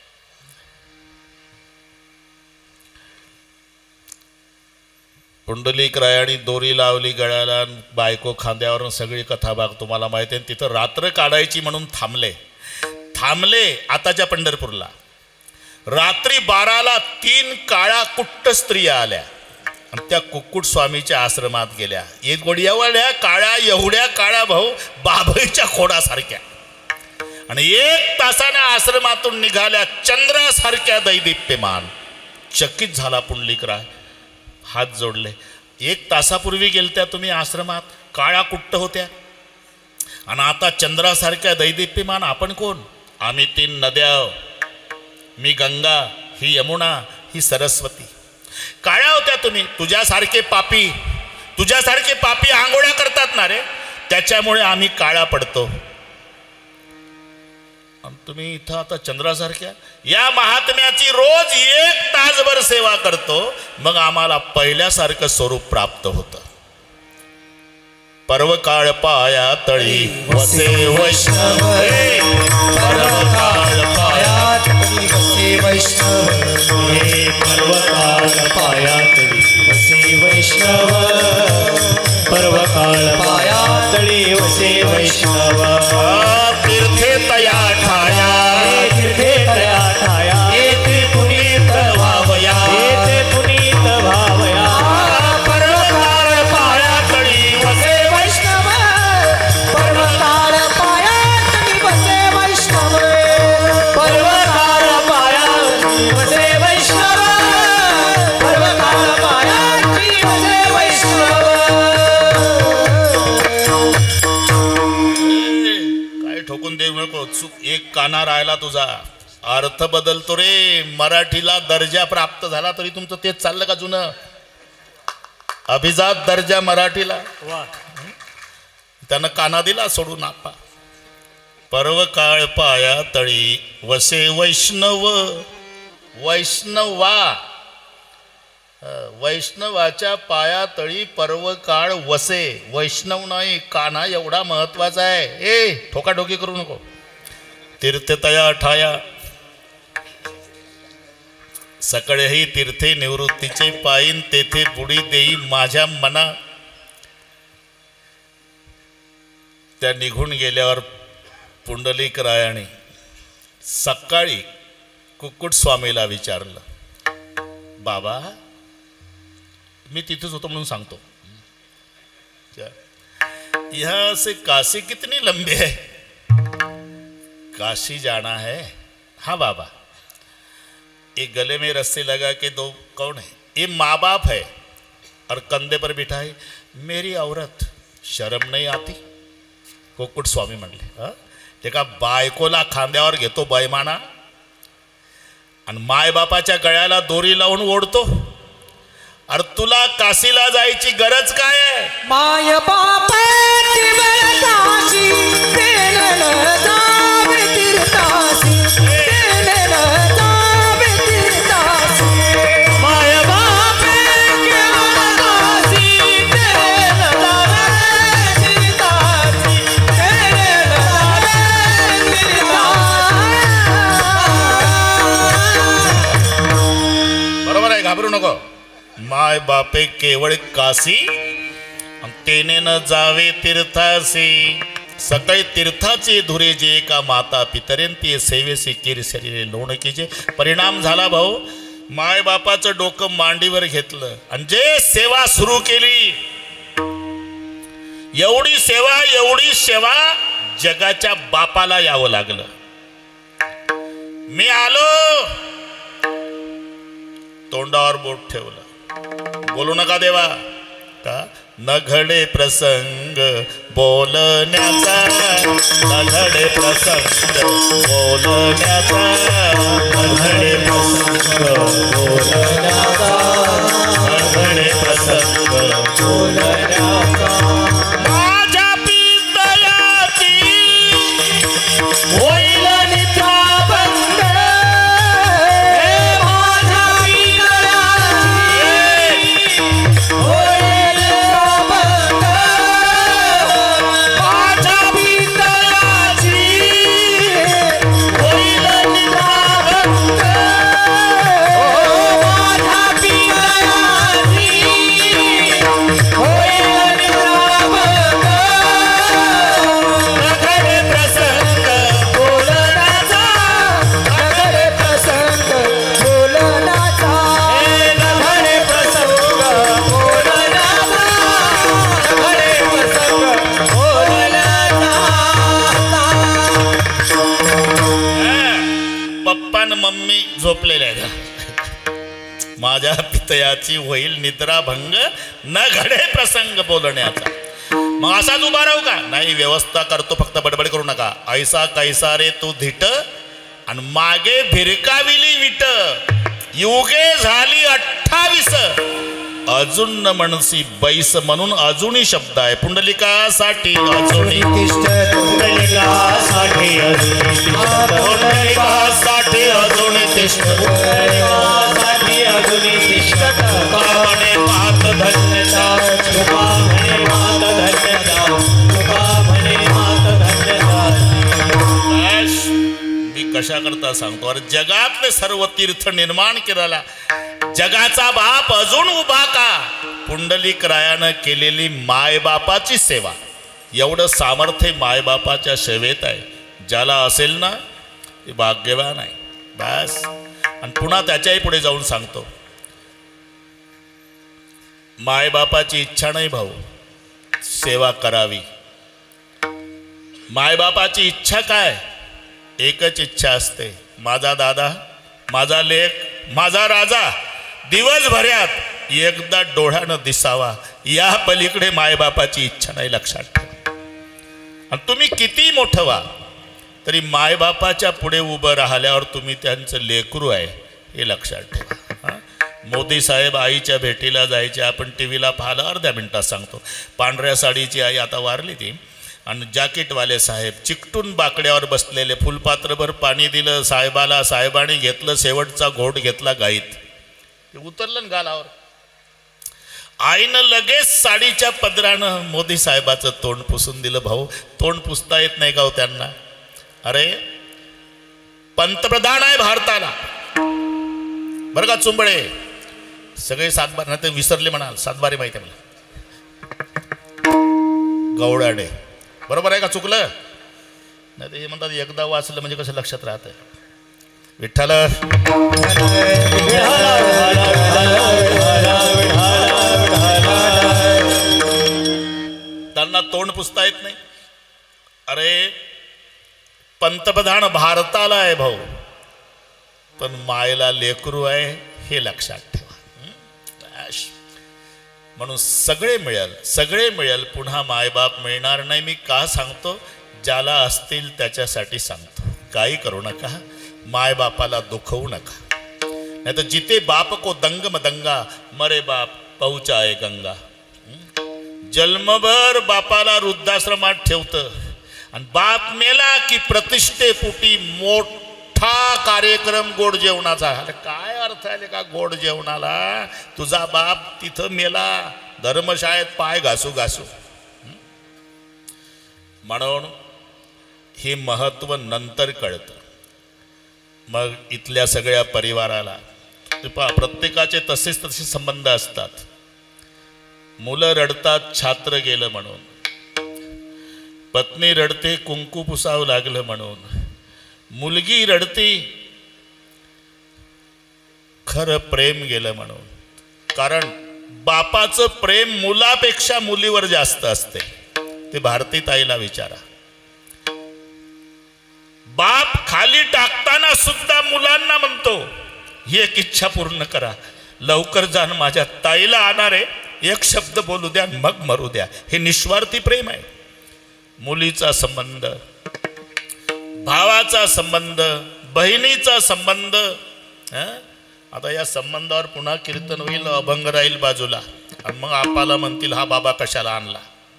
पुंडलिक रायाणी दोरी लावली गळ्याला, बायको खांद्यावरून, सगळी कथा भाग तुम्हाला माहिती आहे. तिथं रात्र काढायची म्हणून थांबले आताच्या पंढरपूरला. रात्री 12ला 3 काळा कुट्ट स्त्रिया आल्या आणि त्या कुक्कुट स्वामीच्या आश्रमात गेल्या. एवढ्या काळ्या, एवढ्या काळ्या भाऊ, बाभळीच्या खोडासारख्या. आणि 1 तासाने आश्रमातून निघाल्या चंद्रासारख्या दैदिप्यमान. चकित झाला पुंडलिक राय, हात जोडले. 1 तासापूर्वी गेलत्या तुम्ही आश्रमात, काळ्या कुट्ट होत्या, आणि आता चंद्रासारख्या दैदिप्यमान. आपण कोण? आम्ही 3 नद्या, मी गंगा, ही यमुना, ही सरस्वती. काळ्या होत्या तुम्ही. तुझ्यासारखे पापी आंघोळ्या करतात ना रे, त्याच्यामुळे आम्ही काळा पडतो. आणि तुम्ही इथं आता चंद्रासारख्या. या महात्म्याची रोज 1 तासभर सेवा करतो, मग आम्हाला पहिल्यासारखं स्वरूप प्राप्त होतं. पर्वकाळ पाया तळी वसे वैष्णव, पर्वकाळ पाया तळी वसे वैष्णव, पर्वकाळ पाया तळी वसे वैष्णव, पर्वकाळ पाया तळी वसे वैष्णव. तीर्थे तया ठाया, तीर्थे तया ठाया, येथे पुनीत व्हावया, येथे पुनीत भावया. पर्वकाळ पाया तळी वसे वैष्णव, पर्वकाळ पाया तळी वसे वैष्णव, पर्वकाळ पाया तळी वसे वैष्णव, पर्वकाळ पाया तळी वसे वैष्णव. काय ठोकून देऊ नको. चूक एक काना राहिला तुझा. अर्थ बदलतो रे. मराठीला दर्जा प्राप्त झाला तरी तुमचं तेच चाललं का जुनं? अभिजात दर्जा मराठीला. त्यानं काना दिला सोडून आपा. पर्वकाळ पाया तळी वसे वैष्णव, वैष्णवा, वैष्णवाच्या पाया तळी पर्वकाळ वसे. वैष्णव नाही, काना एवढा महत्वाचा आहे. ए ठोकाठोकी करू नको. तीर्थतया ठाया, सकळेही तीर्थे निवृत्तीचे पायीन, तेथे बुडी देई माझ्या मना. त्या निघून गेल्यावर पुंडलिक रायाने सकाळी कुक्कुट स्वामीला विचारलं, बाबा मी तिथेच होतो म्हणून सांगतो, यहाँ से काशी कितनी लंबी है? काशी जाना है. हाँ बाबा. एक गले में रस्सी लगा के 2 कौन है? ये माँ बाप है और कंधे पर बिठा है मेरी औरत. शर्म नहीं आती? कुक्कुट स्वामी म्हणले. ते का बायकोला खांद्यावर घेतो बैमाना आणि मायबापाच्या गळ्याला दोरी लावून ओढतो. अरे तुला काशीला जायची गरज काय आहे? माय बापाची काशी, तेल जावे तीर्थासी, तेल जावे तीर्थासी. माय बापे काशी, तेल जावे तीर्थासी, तेल जावे तीर्थासी. बरोबर आहे, घाबरू नको. माय बापे केवळ काशी आणि तेने न जावे तीर्थासी. सकाळी तीर्थाचे धुरे जे का माता पितरेंती सेवेसी केर शरीरे लोणकीचे. परिणाम झाला भाऊ. माय बापाचं डोकं मांडीवर घेतलं आणि जे सेवा सुरू केली, एवढी सेवा जगाच्या बापाला यावं लागलं. मी आलो, तोंडावर बोट ठेवलं. बोलू नका देवा का? न घडे प्रसंग बोलण्याचा, न घडे प्रसंग बोलण्याचा, न घडे प्रसंग बोलण्याचा, न घडे प्रसंग बोलण्याचा. माझ्या पितयाची होईल निद्रा बंद, माझा तुम्ही झोपलेले आहे. माझ्या पितयाची होईल निद्राभंग न घडे प्रसंग बोलण्याचा. मग असाच उभा राहू का? नाही, व्यवस्था करतो, फक्त बडबड करू नका. ऐसा कैसा रे तू धिट आणि मागे भिरकाविली विट. युगे झाली 28 अजून न म्हणसी बैस म्हणून अजूनही शब्द आहे. पुंडलिकासाठी अजूनही पुंडलिकासाठी पुंडलिकासाठी अजूनही तिष्ठ पुंडलिकासाठी अजूनही तिष्ठत. म्हणे पाहत धन्यता कृपा म्हणे मात धन्यता. कृपा म्हणे मात धन्यता. मी कशा करता सांगतो. अरे जगातले सर्व तीर्थ निर्माण केलेला जगाचा बाप अजून उभा का? पुंडलिक रायानं केलेली मायबापाची सेवा. एवढं सामर्थ्य मायबापाच्या सेवेत आहे. ज्याला असेल ना ते भाग्यवान आहे. बस. आणि पुन्हा त्याच्याही पुढे जाऊन सांगतो, मायबापाची इच्छा नाही भाऊ सेवा करावी. मायबापाची इच्छा काय? एकच इच्छा असते, माझा दादा, माझा लेक, माझा राजा दिवसभरात एकदा डोळ्यानं दिसावा. या पलीकडे मायबापाची इच्छा नाही, लक्षात ठेवा. आणि तुम्ही किती मोठं व्हा तरी मायबापाच्या पुढे उभं राहिल्यावर तुम्ही त्यांचं लेकरू आहे हे लक्षात ठेवा. मोदी साहेब आईच्या भेटीला जायचे. आपण टी व्हीला पाहिलं, अर्ध्या मिनिटात सांगतो. पांढऱ्या साडीची आई आता वारली ती. आणि जॅकेटवाले साहेब चिकटून बाकड्यावर बसलेले, फुलपात्रभर पाणी दिलं साहेबाला. साहेबाने घेतलं, शेवटचा घोट घेतला गाईत, उतरलं ना गालावर. आईनं लगेच साडीच्या पदरानं मोदी साहेबाचं तोंड पुसून दिलं. भाऊ, तोंड पुसता येत नाही का हो त्यांना? अरे पंतप्रधान आहे भारताला बरं का चुंबळे. सगळे सातबार ना ते विसरले म्हणाल. सातबारे माहिती आहे मला. गवडाडे बरोबर आहे का? चुकलं नाही ते हे म्हणतात एकदा वाचलं म्हणजे कसं लक्षात राहतं. विठ्ठल त्यांना तोंड पुसता येत नाही. अरे पंतप्रधान भारताला आहे भाऊ, पण मायला लेकरू आहे हे लक्षात ठेवा. म्हणून सगळे मिळेल, सगळे मिळेल, पुन्हा मायबाप मिळणार नाही. मी का सांगतो? ज्याला असतील त्याच्यासाठी सांगतो. काही करू नका, मायबापाला दुखवू नका. नाही तर जिथे बाप को दंग मदंगा मरे बाप पहुंचाए गंगा. जन्मभर बापाला वृद्धाश्रमात ठेवतं आणि बाप मेला की प्रतिष्ठेपोटी मोठा कार्यक्रम गोड जेवणाचा. अरे काय अर्थ आहे का गोड जेवणाला? तुझा बाप तिथं मेला धर्मशाळेत पाय घासू घासू. म्हणून हे महत्त्व नंतर कळतं. मग इथल्या सगळ्या परिवाराला प्रत्येकाचे तसेच तसे संबंध असतात. मुलं रडतात छात्र गेलं म्हणून, पत्नी रडते कुंकू पुसावं लागलं म्हणून, मुलगी रडते खरं प्रेम गेलं म्हणून. कारण बापाचं प्रेम मुलापेक्षा मुलीवर जास्त असते. ते भारती ताईला विचारा. बाप खाली टाकताना सुद्धा मुलांना म्हणतो एक इच्छा पूर्ण करा, लवकर जाण माझ्या ताईला आणणार आहे, एक शब्द बोलू द्या मग मरू द्या. हे निस्वार्थी प्रेम आहे. मुलीचा संबंध, भावाचा संबंध, बहिणीचा संबंध. आता या संबंधावर पुन्हा कीर्तन होईल, अभंग राहील बाजूला आणि मग आपाला म्हणतील हा बाबा कशाला आणला.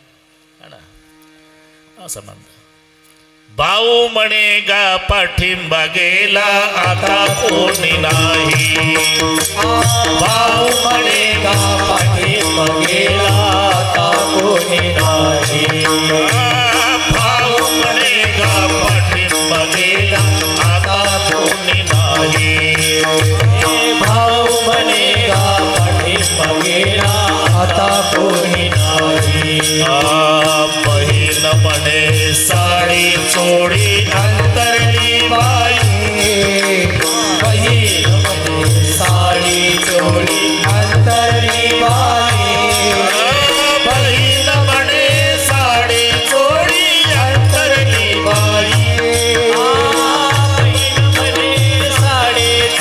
हा संबंध. भाऊ म्हणे गा पाठिंबा गेला आता कोणी नाही. भाऊ म्हणे गा पाठिंबा गेला आता कोणी नाही. भाऊ म्हणे गा पाठिंबा गेला आता कोणी नाही. भाऊ म्हणे गा पाठिंबा गेला आता कोणी नाही. बहीण म्हणे साडी चोडी अंतरली बाई. बहीण म्हणे साडी चोळी अंतरली बाई. बहीण म्हणे साडी चोडी अंतरली बाई. बहीण म्हणे साडी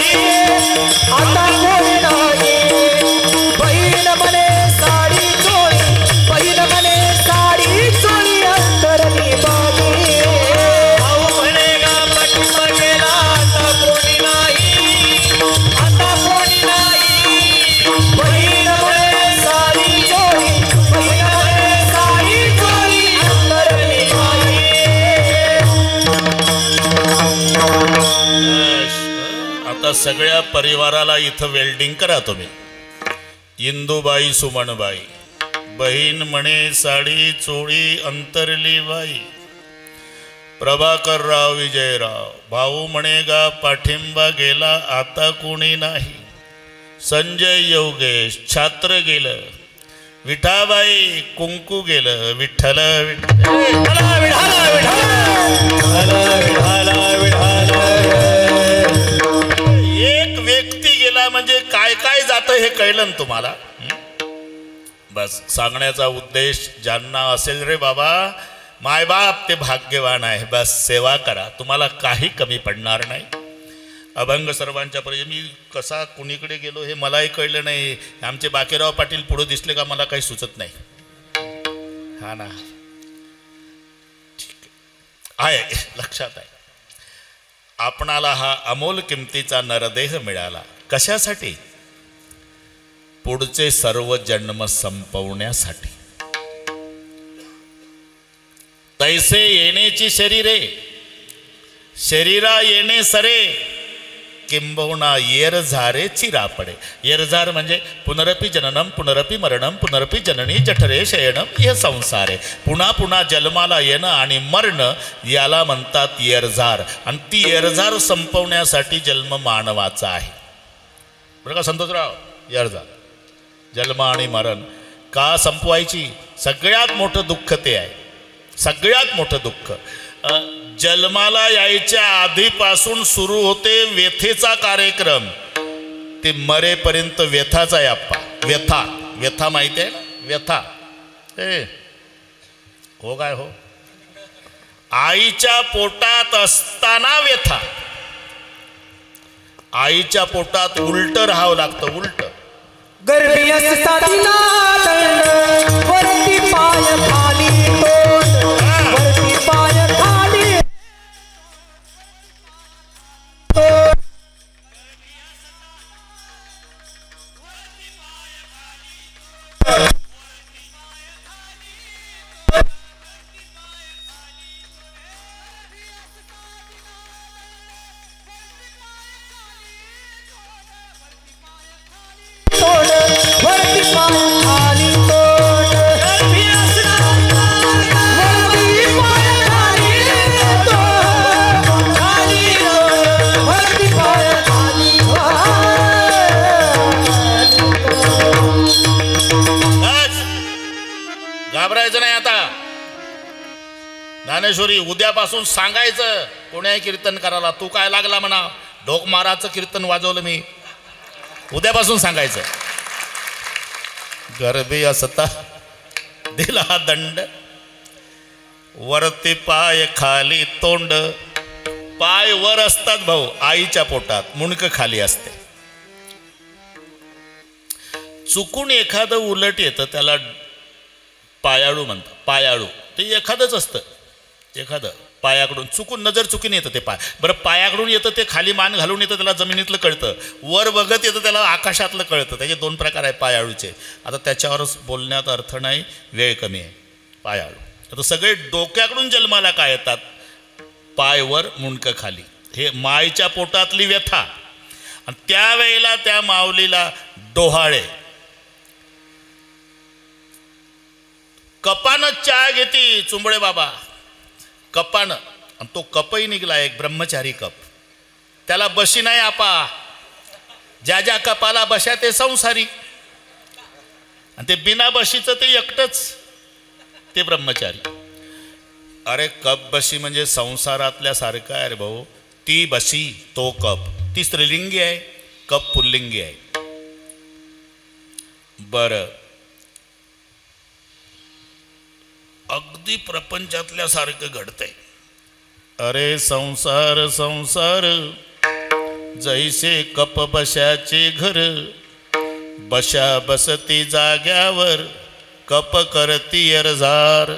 आता कोणी नाही बहीण म्हणे साडी चोळी बहीण म्हणे साडी चोळी अंतरली बाई भाऊ म्हणे गा पाठिंबा गेला आता कोणी नाही आता कोणी नाही बहीण म्हणे साडी चोळी बहीण म्हणे साडी चोळी अंतरली बाई आता सगळ्या परिवाराला इथं वेल्डिंग करा तुम्ही. इंदुबाई सुमनबाई, बहीण म्हणे साडी चोळी अंतरली बाई. प्रभाकरराव विजयराव, भाऊ म्हणे गा पाठिंबा गेला आता कोणी नाही. संजय योगेश, छात्र गेलं. विठाबाई, कुंकू गेलं. विठ्ठल एक व्यक्ती गेला म्हणजे काय काय जातं हे कळलं ना तुम्हाला. बस सांगण्याचा उद्देश ज्यांना असेल रे बाबा मायबाप ते भाग्यवान आहे. बस सेवा करा, तुम्हाला काही कमी पडणार नाही. अभंग सर्वांच्या पर्यंत मी कसा कुणीकडे गेलो हे मलाही कळलं नाही. आमचे बाकीराव पाटील पुढे दिसले का मला काही सुचत नाही. हा ना, ठीक आहे, लक्षात आहे. आपणाला हा अमोल किमतीचा नरदेह मिळाला कशासाठी? पुढचे सर्व जन्म संपवण्यासाठी. तैसे येण्याची शरीरे शरीरा येणे सरे किंबहुना येरझारे चिरापडे. येरझार म्हणजे पुनरपि जननम पुनरपि मरणम पुनरपि जननी जठरे शयनम हे संसार. पुन्हा पुन्हा जन्माला येणं आणि मरणं याला म्हणतात येरझार. आणि ती येरझार संपवण्यासाठी जन्म मानवाचा आहे. बरं का संतोषराव? येरझार जन्म आणि मरण का संपवायची? सगळ्यात मोठं दुःख ते आहे. सगळ्यात मोठं दुःख जन्माला यायच्या आधीपासून सुरू होते व्यथेचा कार्यक्रम. ते मरेपर्यंत व्यथाचा आहे आप्पा. व्यथा, व्यथा माहिती आहे ना? व्यथा हो काय हो? आईच्या पोटात असताना व्यथा. आईच्या पोटात उलट राहावं लागतं. उलट गर्भी असताना दंड वरती पाय खाली तोंड वरती पाय खाली घाबरायचं नाही. आता ज्ञानेश्वरी उद्यापासून सांगायचं कोण्याही कीर्तन करायला, तू काय लागला म्हणा ढोक माराचं कीर्तन वाजवलं मी. उद्यापासून सांगायचं गर्भी असता दिला दंड वरती पाय खाली तोंड. पाय वर असतात भाऊ आईच्या पोटात, मुंडकं खाली असते. चुकून एखादं उलट येतं त्याला पायाळू म्हणतात. पायाळू ते एखादंच असतं. एखादं पायाकडून चुकून नजर चुकीने येतं ते पाय. बरं पायाकडून येतं ते खाली मान घालून येतं त्याला जमिनीतलं कळतं. वर बघत येतं त्याला आकाशातलं कळतं. त्याचे दोन प्रकार आहे पायाळूचे. आता त्याच्यावरच बोलण्यात अर्थ नाही, वेळ कमी आहे. पायाळू आता सगळे डोक्याकडून जन्माला काय येतात? पायवर मुंडकं खाली. हे मायच्या पोटातली व्यथा. आणि त्यावेळेला त्या माऊलीला डोहाळे कपानं चहा घेती चुंबळे बाबा. कपानं, आणि तो कपही निघला एक ब्रह्मचारी कप. त्याला बशी नाही आपा. ज्या ज्या कपाला बशा ते संसारी, आणि ते बिना बशीचं ते एकटंच ते ब्रह्मचारी. अरे कप बशी म्हणजे संसारातल्या सारखं आहे रे भाऊ. ती बशी तो कप, ती स्त्रीलिंगी आहे, कप पुल्लिंगी आहे. बरं अगदी प्रपंचातल्या सारखं घडतंय. अरे संसार संसार जैसे कप बशाचे घर, बशा बसती जाग्यावर, कप करती अरजार.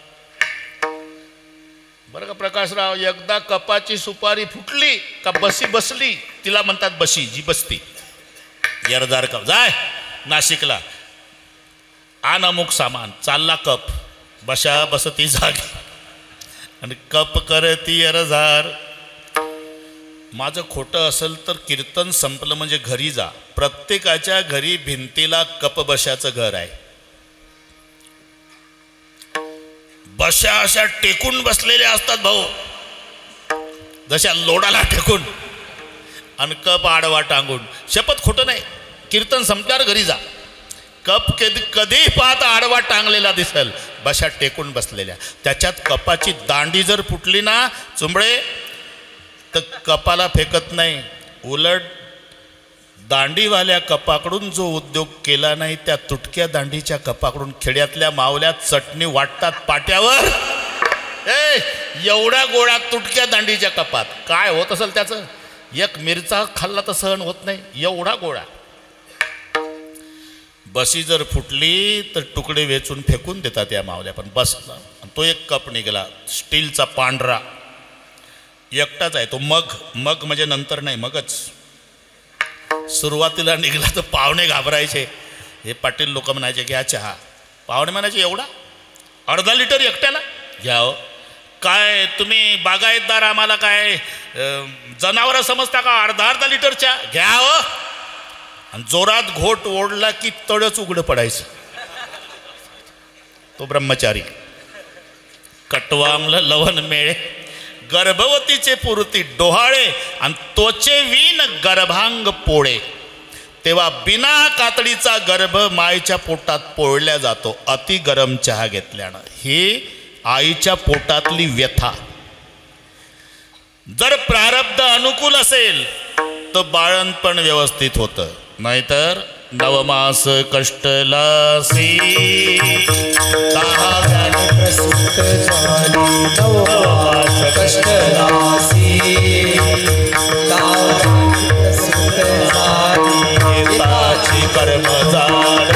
बरं का प्रकाशराव, एकदा कपाची सुपारी फुटली का बसी बसली, तिला म्हणतात बशी, जी बसती. यरदार कप, जाय नाशिकला आण अमुक सामान, चालला कप, बशा बसती जागी आणि कप करती अरजार. माझं खोटं असेल तर कीर्तन संपलं म्हणजे घरी जा. प्रत्येकाच्या घरी भिंतीला कप बशाचं घर आहे. बशा अशा टेकून बसलेल्या असतात भाऊ, जशा लोडाला टेकून, आणि कप आडवा टांगून. शपथ खोटं नाही, कीर्तन संपल्यावर घरी जा. कप कधी पाहता आडवा टांगलेला दिसेल, बशा टेकून बसलेल्या. त्याच्यात कपाची दांडी जर फुटली ना चुंबळे, तर कपाला फेकत नाही, उलट दांडीवाल्या कपाकडून जो उद्योग केला नाही, त्या तुटक्या दांडीच्या कपाकडून खेड्यातल्या मावल्या चटणी वाटतात पाट्यावर. एवढा गोळा तुटक्या दांडीच्या कपात. काय होत असेल त्याचं, एक मिरचा खाल्ला तर सहन होत नाही, एवढा गोळा. बसी जर फुटली तर तुकडे वेचून फेकून देतात या मावल्या. पण बस, तो एक कप निघाला स्टीलचा पांढरा, एकटाच आहे तो. मग म्हणजे नंतर नाही, मगच. सुरुवातीला निघाला तर पाहुणे घाबरायचे. हे पाटील लोक म्हणायचे घ्या चहा. पाहुणे म्हणायचे एवढा, अर्धा लिटर एकट्याला घ्या. हो काय तुम्ही बागायतदार, आम्हाला काय जनावरं समजता का? अर्धा लिटर चहा घ्या. हो आणि जोरात घोट ओढला की तळच उघडं पडायचं. तो ब्रह्मचारी. कटवामलं लवण मेळे, गर्भवतीचे पुरती डोहाळे, आणि तोचे वीन गर्भांग पोळे. तेव्हा बिना कातडीचा गर्भ मायेच्या पोटात पोळल्या जातो अति गरम चहा घेतल्यानं. ही आईच्या पोटातली व्यथा. जर प्रारब्ध अनुकूल असेल तर बाळणपण व्यवस्थित होतं, नाहीतर नवमास कष्टलासी, प्रसूत झाली नवमास कष्टलासी, प्रसूत झाली ताची कर्मजाड,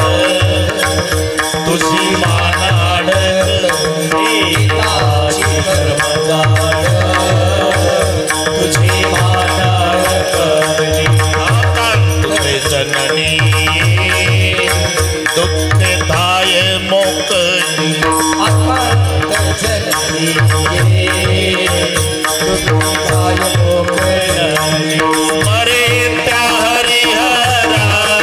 तुझी मानाड, ताची कर्मजाड, तुझी मानाड करली. तुझे जननी दुःख धाय मोकली, जननी दुःखाय मोकली. मरे त्या हरिहरा,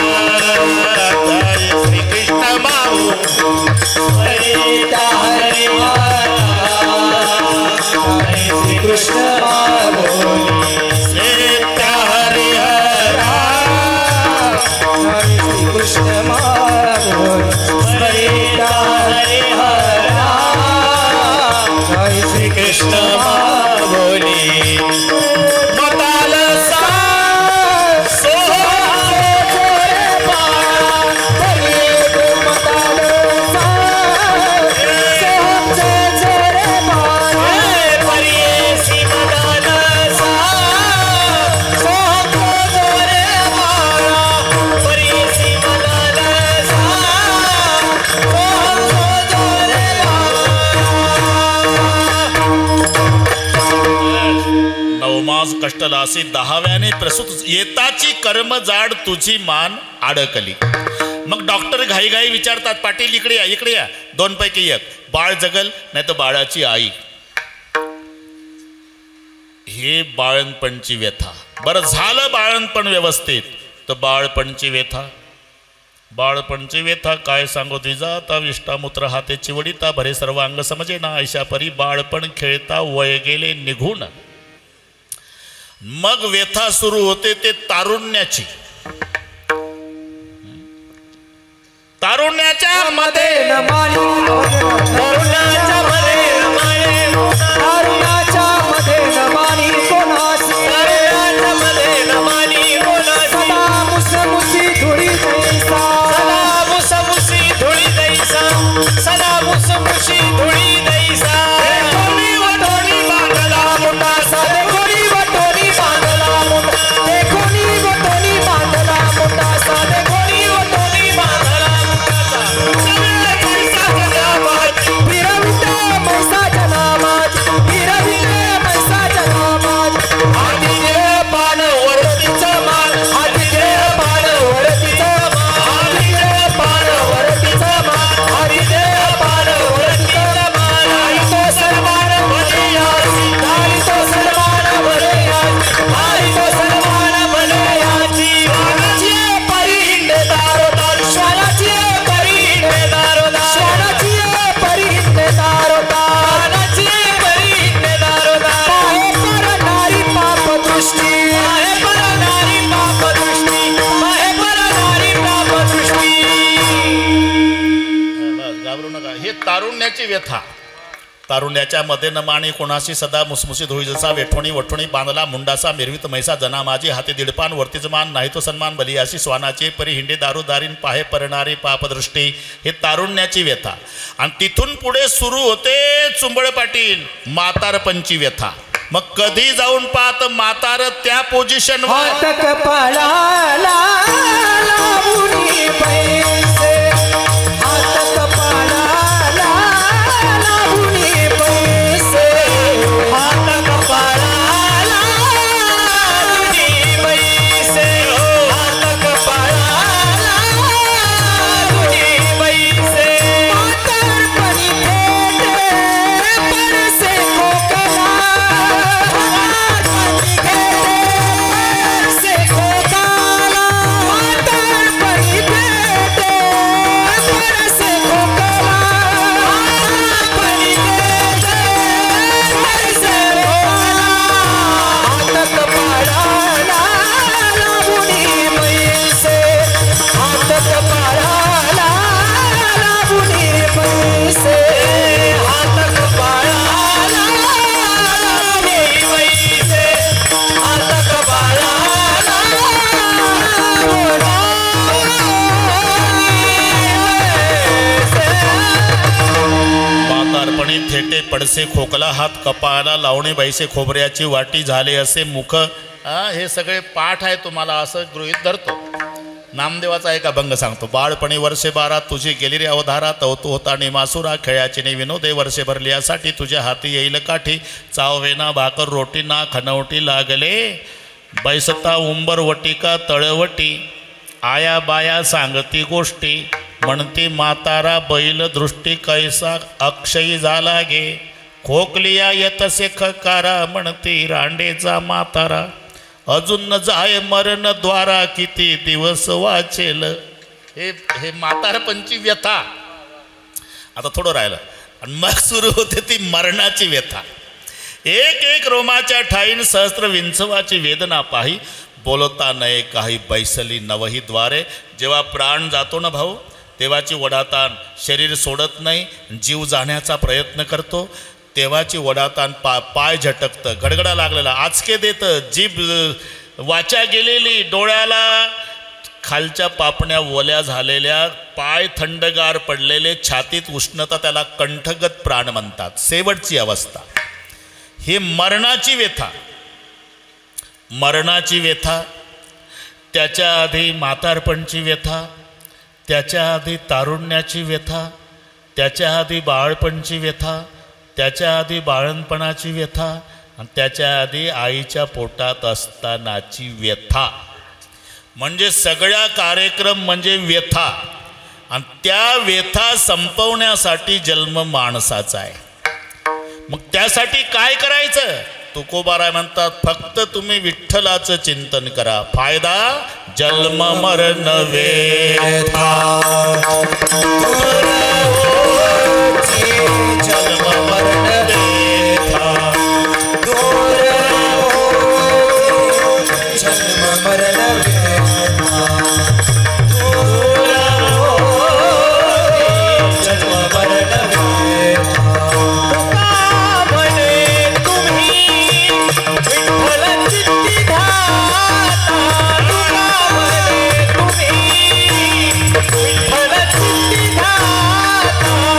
श्री कृष्ण माऊ, हरे त्या हरिहरा, श्री कृष्ण बोली. श्री त्या हरिहरा, श्री कृष्ण बोली. हरे त्या हरिहरा, श्री कृष्ण बोली. मताल सा कष्टलासी, 10व्याने प्रसूत येताची कर्मजाड, तुझी मान आडकली. मग डॉक्टर घाईघाई विचारतात, पाटील इकडे या, इकडे या. 2 पैकी 1, बाळ जगल नाही तर बाळाची आई. हे बाळणपणची व्यथा. बरं झालं बाळणपण व्यवस्थित, तर बाळपणची व्यथा. बाळपणची व्यथा काय सांगू तुझा, आता विष्टामूत्र हाते चिवडीता, भरे सर्व अंग समजे ना, ऐशा परी बाळपण खेळता वय गेले निघून. मग व्यथा सुरू होते ते तारुण्याची. तारुण्याच्या मध्ये नमानी, तारुण्याच्या मध्ये नमानी, तारुण्याच्या मध्ये नमानी कोणासी, तारुण्याच्या मध्ये नमानी कोणासी. सदा मुसमुसी धुळी दैसा, सदा मुसमुसी धुळी दैसा, सदा मुसमुसी धुळी दैसा. कोणी वटोनी बांधला मुंडा, सारे कोणी वटोनी बांधला मुंडा, देखो तारुण्याची व्यथा. तारुण्याच्या मध्ये न माणी कोणाशी सदा मुसमुसीत होई जसा वेठोणी वठोणी बांधला मुंडासा मिरवित मैसा जना माझी हाती दीडपान वरतीच मान नाही तो सन्मान बलियाशी श्वानाची परी हिंडे दारू दारीन पाहे परणारी पापदृष्टी. हे तारुण्याची व्यथा. आणि तिथून पुढे सुरू होते चुंबळ पाटील म्हातारपणची व्यथा. मग कधी जाऊन पाहत म्हातार त्या पोझिशन हात कपाळाला लावूनी पैसे, हात कपाळाला लावूनी पैसे, हात कपाळाला लावूनी पैसे, हात कपाळाला लावूनी पैसे. म्हातारपणी भेटे परसे कोकणा, थेटे पडसे खोकला हात कपाळाला लावणे बैसे खोबऱ्याची वाटी झाले असे मुख. हे सगळे पाठ आहे तुम्हाला असं गृहीत धरतो. नामदेवाचा एक अभंग सांगतो. बाळपणी वर्षे 12 तुझी गेली रे अवधारा, तवतू होता निमासुरा खेळाची ने विनोदे वर्षे भरली यासाठी तुझ्या हाती येईल काठी. चावेना भाकर रोटी ना खनवटी लागले, बैसता उंबर वटिका तळवटी. आया बाया सांगती गोष्टी, म्हणती म्हातारा बैल दृष्टी कैसा अक्षयी झाला गे. खोकलिया येतसे खकारा, म्हणती रांडेचा म्हातारा. अजून न जाय मरण द्वारा, किती दिवस वाचेल. हे म्हातारपणची व्यथा. आता थोडं राहिलं आणि मग सुरू होते ती मरणाची व्यथा. एक एक रोमाच्या ठाईन सहस्त्र विंचवाची वेदना पाही, बोलता नये काही बैसली नवही द्वारे. जेव्हा प्राण जातो ना भाऊ, तेव्हाची वडाताण शरीर सोडत नाही, जीव जाण्याचा प्रयत्न करतो. तेव्हाची वडाताण पाय झटकतं, गडगडा लागलेला आचके देतं, जीभ वाचा गेलेली, डोळ्याला खालच्या पापण्या ओल्या झालेल्या, पाय थंडगार पडलेले, छातीत उष्णता, त्याला कंठगत प्राण म्हणतात. शेवटची अवस्था ही मरणाची व्यथा. मरणाची व्यथा, त्याच्या आधी म्हातारपणची व्यथा, त्याच्या आधी तारुण्याची व्यथा, त्याच्या आधी बाळपणची व्यथा, त्याच्या आधी बाळणपणाची व्यथा, आणि त्याच्या आधी आईच्या पोटात असतानाची व्यथा. म्हणजे सगळ्या कार्यक्रम म्हणजे व्यथा. आणि त्या व्यथा संपवण्यासाठी जन्म माणसाचा आहे. मग त्यासाठी काय करायचं? तुकोबाराय म्हणतात, फक्त तुम्ही विठ्ठलाचं चिंतन करा. फायदा जन्म मरण व्यथा, जन्म मरण व्यथा, जन्म मरण विठ्ठल चित्ती धाता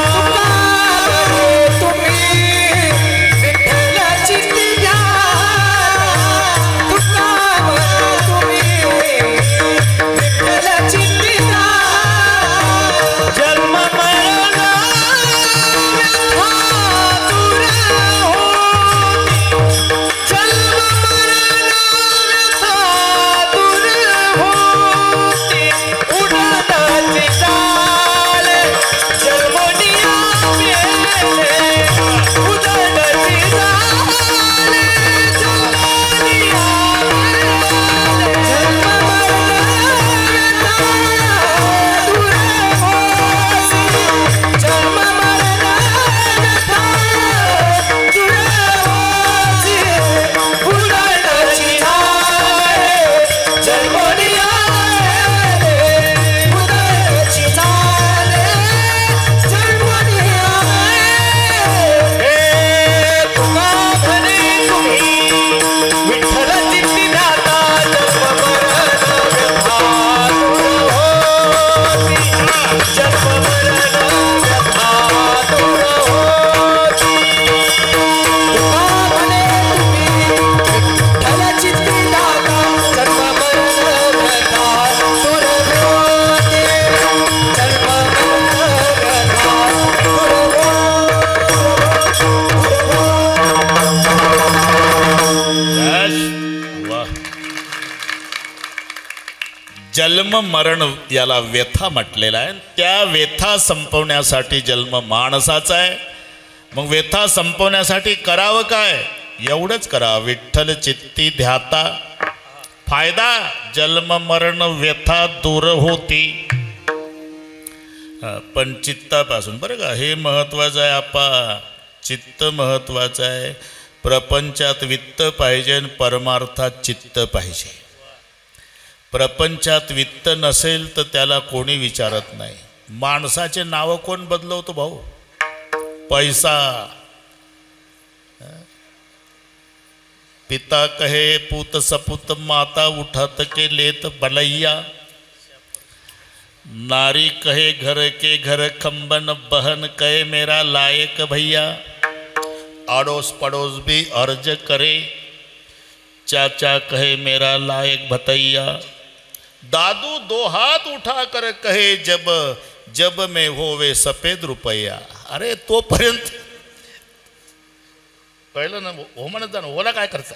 जन्म मरण याला व्यथा म्हटलेला आहे. त्या व्यथा संपवण्यासाठी जन्म माणसाचा आहे. मग व्यथा संपवण्यासाठी करावं काय? एवढंच करा, विठ्ठल चित्ती ध्याता. फायदा जन्म मरण व्यथा दूर होती. पण चित्तापासून बरं का, हे महत्त्वाचं आहे. आपा चित्त महत्त्वाचं आहे. प्रपंचात वित्त पाहिजे आणि परमार्थात चित्त पाहिजे. प्रपंचात वित्त नसेल तर त्याला कोणी विचारत नाही. माणसाचे नावं कोण बदलवतो भाऊ? पैसा. पिता कहे पूत सपूत माता उठत के लेत बलैया. नारी कहे घर के घर खंबन बहन कहे मेरा लायक भैया. अड़ोस पड़ोस भी अर्ज करे चाचा कहे मेरा लायक भतैया. दादू दो हाथ उठा कर कहे जब जब मैं होवे सफेद रुपया. अरे तोपर्यंत कळलं ना, हो म्हणत जा ना, ओला काय करता.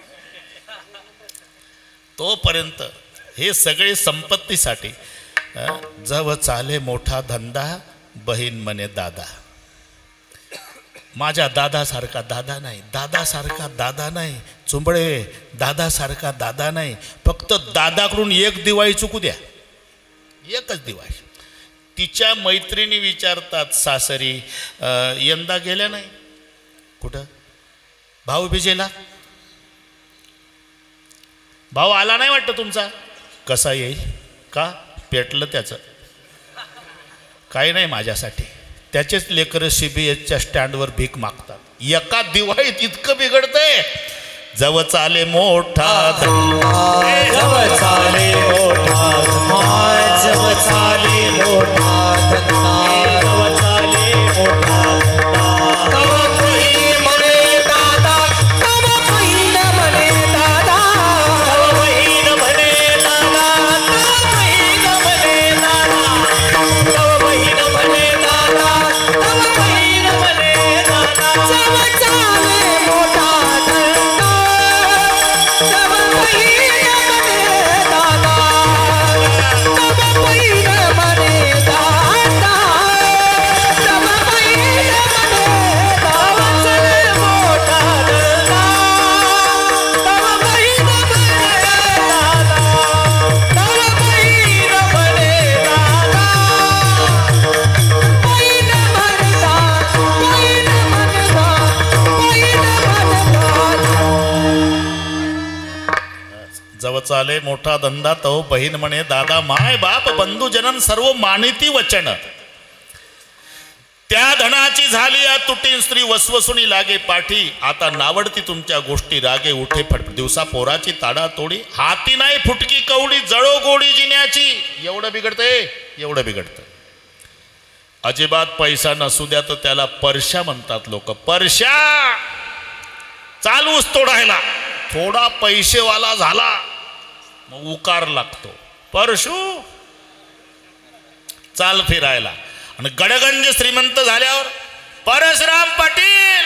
तोपर्यंत हे सगळे संपत्तीसाठी. जव चाले मोठा धंदा बहीण म्हणे दादा. माझ्या दादासारखा दादा नाही, दादासारखा दादा नाही, चुंबळे दादासारखा दादा नाही. फक्त दादाकडून एक दिवाळी चुकू द्या, एकच दिवाळी. तिच्या मैत्रिणी विचारतात सासरी यंदा गेल्या नाही कुठं भाऊ बिजेला. भाऊ आला नाही वाटतं तुमचा. कसा येईल? का पेटलं त्याचं? काही नाही माझ्यासाठी. त्याचेच लेकरं CBSच्या स्टँडवर भीक मागतात. एका दिवाळीत इतकं बिघडतंय. जव चाले मोठा जव चाले मोठा जव चाले मोठा जव चाले मोठा. तव बहीण म्हणे दादा, तव बहीण म्हणे दादा, तव बहीण म्हणे दादा, तव बहीण म्हणे दादा, तव बहीण म्हणे दादा, तव बहीण म्हणे दादा. जव चाले मोठा धंदा, तव बहीण म्हणे दादा, तव बहीण म्हणे दादा, तव बहीण म्हणे दादा. चाले मोठा धंदा, तव बहीण म्हणे दादा, तव बहीण म्हणे दादा, बहीण म्हणता, बहीण म्हणता, बहीण म्हणता. जव चाले मोठा धंदा तो बहीण म्हणे दादा. माय बाप बंधू जनन सर्व मानिती वचन. त्या धनाची झाली या तुटी स्त्री वसवसुनी लागे पाठी. आता नावडती तुमच्या गोष्टी रागे उठे फट. दिवसा पोराची ताडा तोडी हाती नाही फुटकी कवडी जळो गोडी जिन्याची. एवढं बिघडतंय, एवढं बिघडतं. अजिबात पैसा नसू द्या तर त्याला परशा म्हणतात लोक. परशा चालूच तोडायला. थोडा पैसेवाला झाला मग उकार लागतो. परशू चाल फिरायला. आणि गडगंज श्रीमंत झाल्यावर परशुराम पाटील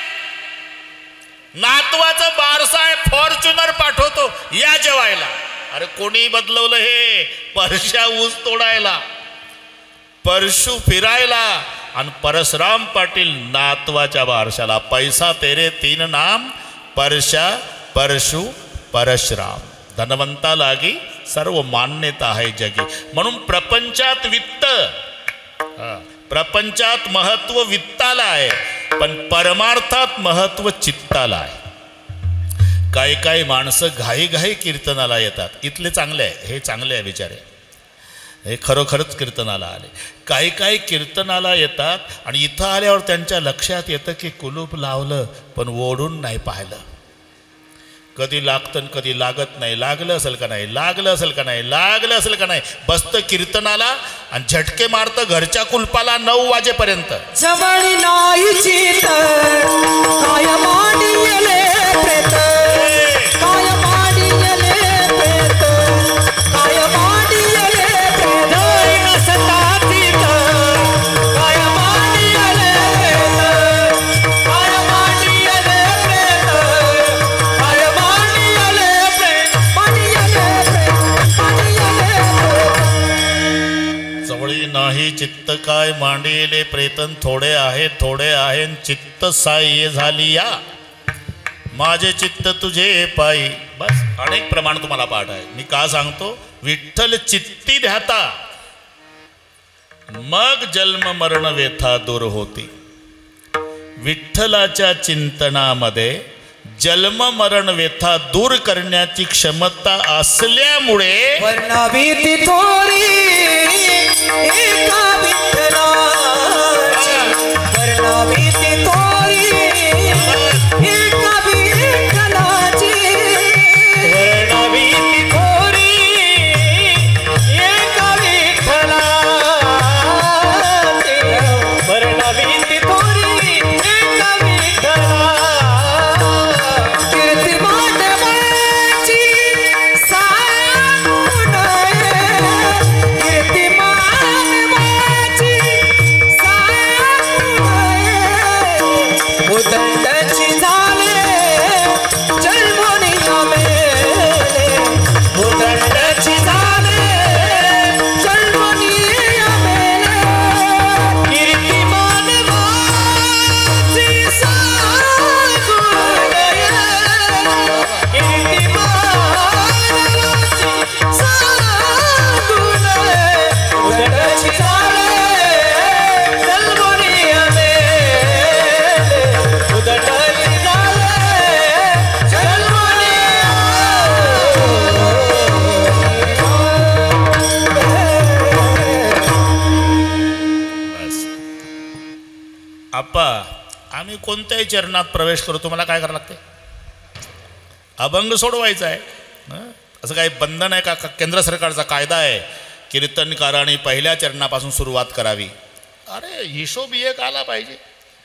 नातवाचं बारसाय फॉर्च्युनर पाठवतो या जेवायला. अरे कोणी बदलवलं हे? परशा ऊस तोडायला, परशु फिरायला आणि परशुराम पाटील नातवाच्या बारशाला. पैसा तेरे तीन नाम परशा परशु परशुराम. धनवंता लागी सर्व मान्यता आहे जगी. म्हणून प्रपंचात वित्त, प्रपंचात महत्व वित्ताला आहे, पण परमार्थात महत्व चित्ताला आहे. काही काही माणसं घाई घाई कीर्तनाला येतात. इथले चांगले आहे, हे चांगले आहे बिचारे, हे खरोखरच कीर्तनाला आले. काही काही कीर्तनाला येतात आणि इथं आल्यावर त्यांच्या लक्षात येतं की कुलूप लावलं पण ओढून नाही पाहिलं. कधी लागतं कधी लागत नाही. लागलं असेल का नाही, लागलं असेल का नाही, लागलं असेल का नाही. बसतं कीर्तनाला आणि झटके मारतं घरच्या कुलपाला 9 वाजेपर्यंत. जवळ नाही चित काय मांडियले प्रेत, काय मांडियले प्रेत, काय मांडियले प्रेत. जवळ नसता चित काय मांडियले प्रेत, काय मांडियले प्रेत, काय मांडियले प्रेत, मांडियले प्रेत, मांडियले माझे चित्त काय मांडिले प्रेतन थोडे आहे चित्त साह्य झाली या माझे चित्त तुझे पायी. बस अनेक प्रमाण तुम्हाला पाठ आहे. मी का सांगतो, विठ्ठल चित्ती ध्याता मग जन्म मरण व्यथा दूर होती. विठ्ठलाच्या चिंतनामध्ये जन्म मरण व्यथा दूर करण्याची क्षमता असल्यामुळे वर्णावी ती थोरी एका विठ्ठलाची, वर्णावी ती थोरी एका विठ्ठलाची, वर्णावी ती थोरी एका विठ्ठलाची, वर्णावी ती थोरी एका विठ्ठलाची. आम्ही कोणत्याही चरणात प्रवेश करू, तुम्हाला काय करावं लागते? अभंग सोडवायचा आहे. असं काही बंधन आहे का? केंद्र सरकारचा कायदा आहे कीर्तनकारांनी पहिल्या चरणापासून सुरुवात करावी. अरे हिशोब एक आला पाहिजे.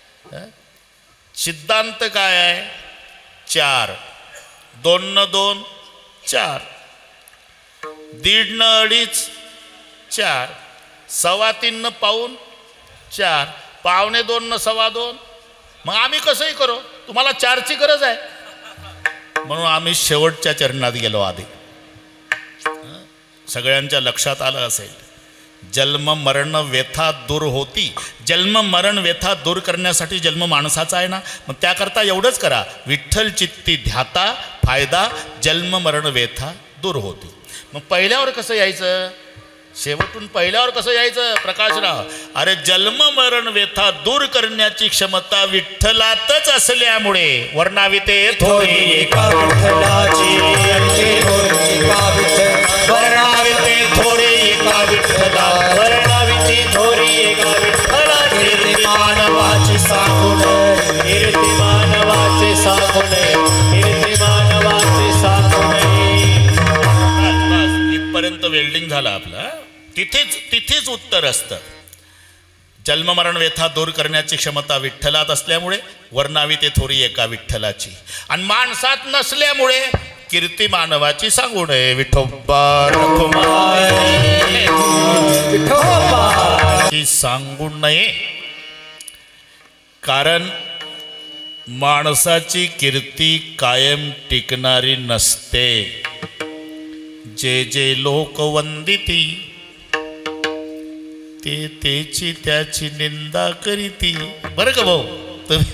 सिद्धांत काय आहे? 4 2 न 2 4, 1.5 न 2.5 4, 3.25 न पाऊण 4, 1.25 न 2.25. मग आम्ही कसंही करू, तुम्हाला 4ची गरज आहे म्हणून आम्ही शेवटच्या चरणात गेलो. आधी सगळ्यांच्या लक्षात आलं असेल, जन्म मरण व्यथा दूर होती. जन्म मरण व्यथा दूर करण्यासाठी जन्म माणसाचा आहे ना, मग त्याकरता एवढंच करा, विठ्ठल चित्ती ध्याता फायदा जन्म मरण व्यथा दूर होती. मग पहिल्यावर कसं यायचं, शेवटून पहिल्यावर कसं यायचं प्रकाशराव? अरे जन्म मरण व्यथा दूर करण्याची क्षमता विठ्ठलातच असल्यामुळे वर्णावी ते थोरी एका विठ्ठलाची, वर्णावी ते थोरी एका विठ्ठला, वर्णावी ती थोरी एका विठ्ठलाची. कीर्ती मानवाची सांगून, कीर्ती मानवाचे सांगून, कीर्ती मानवाचे सांगून. इथपर्यंत वेल्डिंग झालं आपलं. तिथेच उत्तर असतं. जन्ममरण व्यथा दूर करण्याची क्षमता विठ्ठलात असल्यामुळे वर्णावी ते थोरी एका विठ्ठलाची, आणि माणसात नसल्यामुळे कीर्ती मानवाची सांगू नये. विठोबा ची सांगू नये, कारण माणसाची कीर्ती कायम टिकणारी नसते. जे जे लोक वंदिती ते तेची त्याची निंदा करीती. बरं का भाऊ, तुम्ही